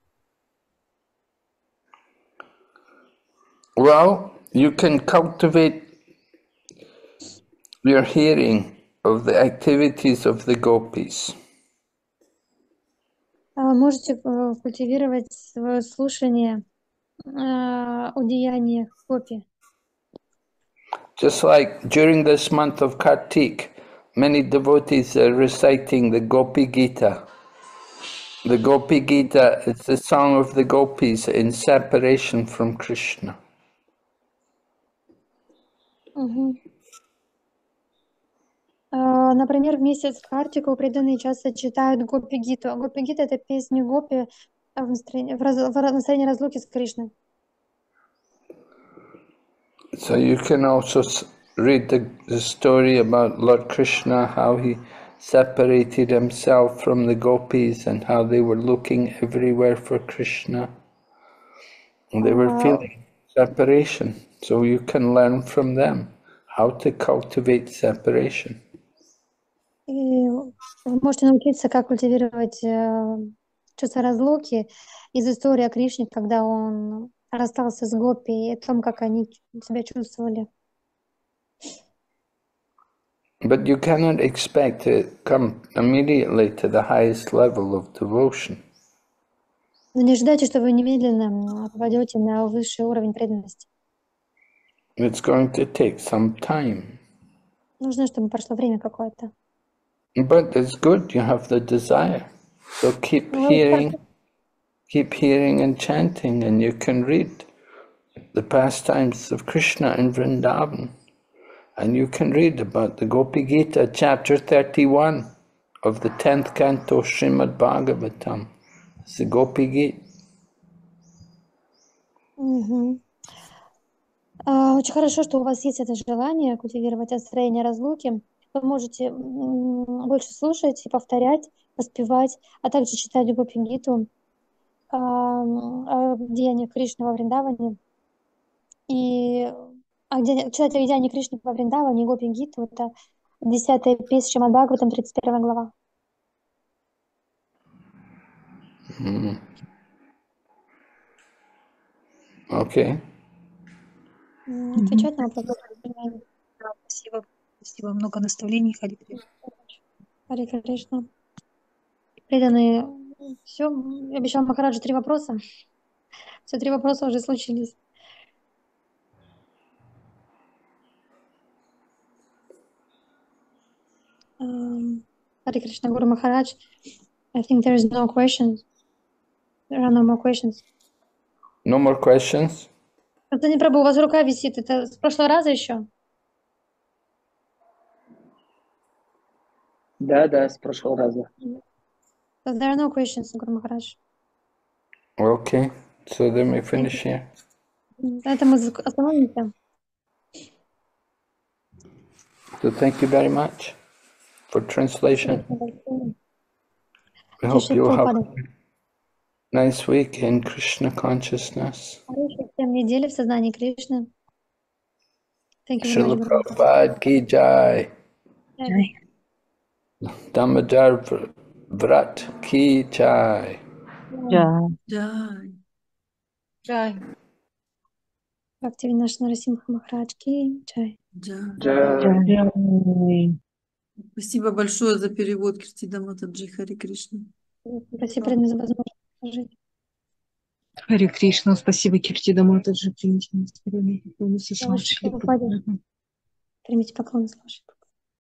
Well, you can cultivate your hearing of the activities of the gopis. а можете э, культивировать свое слушание э, о деяниях гопи. Just like during this month of Kartik, many devotees are reciting the Gopi Gita. The Gopi Gita is the song of the gopis in separation from Krishna. Мгм. А, Например, в месяц Картику преданные часто читают Гопи Гиту. Гопи Гита — это песни Гопи в настроении, в раз- в настроении разлуки с Кришной. So you can also s- read the, the story about Lord Krishna, how he separated himself from the gopis and how they were looking everywhere for Krishna. And they were А, feeling separation. So you can learn from them how to cultivate separation. И вы можете научиться, как культивировать э, чувство разлуки из истории о Кришне, когда он расстался с Гопи, и о том, как они себя чувствовали. But you cannot expect to come immediately to the highest level of devotion. Но не ожидайте, что вы немедленно м, попадете на высший уровень преданности. It's going to take some time. Нужно, чтобы прошло время какое-то. But it's good you have the desire. So keep Ну, hearing, keep hearing and chanting, and you can read the pastimes of Krishna in Vrindavan. And you can read about the Gopi Gita, chapter thirty-one of the tenth canto Srimad Bhagavatam. It's the Gopi Gita. Мгм. А, Очень хорошо, что у вас есть это желание культивировать настроение разлуки. Вы можете м, больше слушать и повторять, воспевать, а также читать Гопи Гиту о деяниях Кришны во Вриндаване. И а где, читать о деяниях Кришны во Вриндаване и Гопи Гиту — это десятая песня Шримад Бхагаватам, тридцать первая глава. Mm. Okay. М, Мгм. Отвечать на вопрос? Да, спасибо. Спасибо. Много наставлений, Харе Кришна. Харе Кришна. Преданные Все, я обещала Махараджу три вопроса. Все три вопроса уже случились. Um, Hare Krishna, Guru Maharaj. I think there is no questions. There are no more questions. No more questions? Антоний Прабhu, у вас рука висит. Это с прошлого раза еще? Да, да, с прошлого раза. So there are no questions, Guru Maharaj. Okay, so then we finish here. На этом мы остановимся. So thank you very much for translation. We hope Тише, you'll have Прабхупада. a nice week in Krishna consciousness. Хорошей всем недели в сознании Кришны. Thank you very Srila much, Guru. Prabhupada ki jai. Jai. Damodar Vr- Vrat ki jai. Да. Jai. Чай. Бхактивинод Нарасимха Махарадж ки джай. Jai. Джа- Чай. Спасибо большое за перевод, Киртида Матаджи. Хари Кришна. Спасибо, преданные, за возможность служить. Харе Кришна, спасибо, Киртида Матаджи, примите нас, Слава Шри Прабхупаде. Примите поклон, Слава Шри Прабхупаде.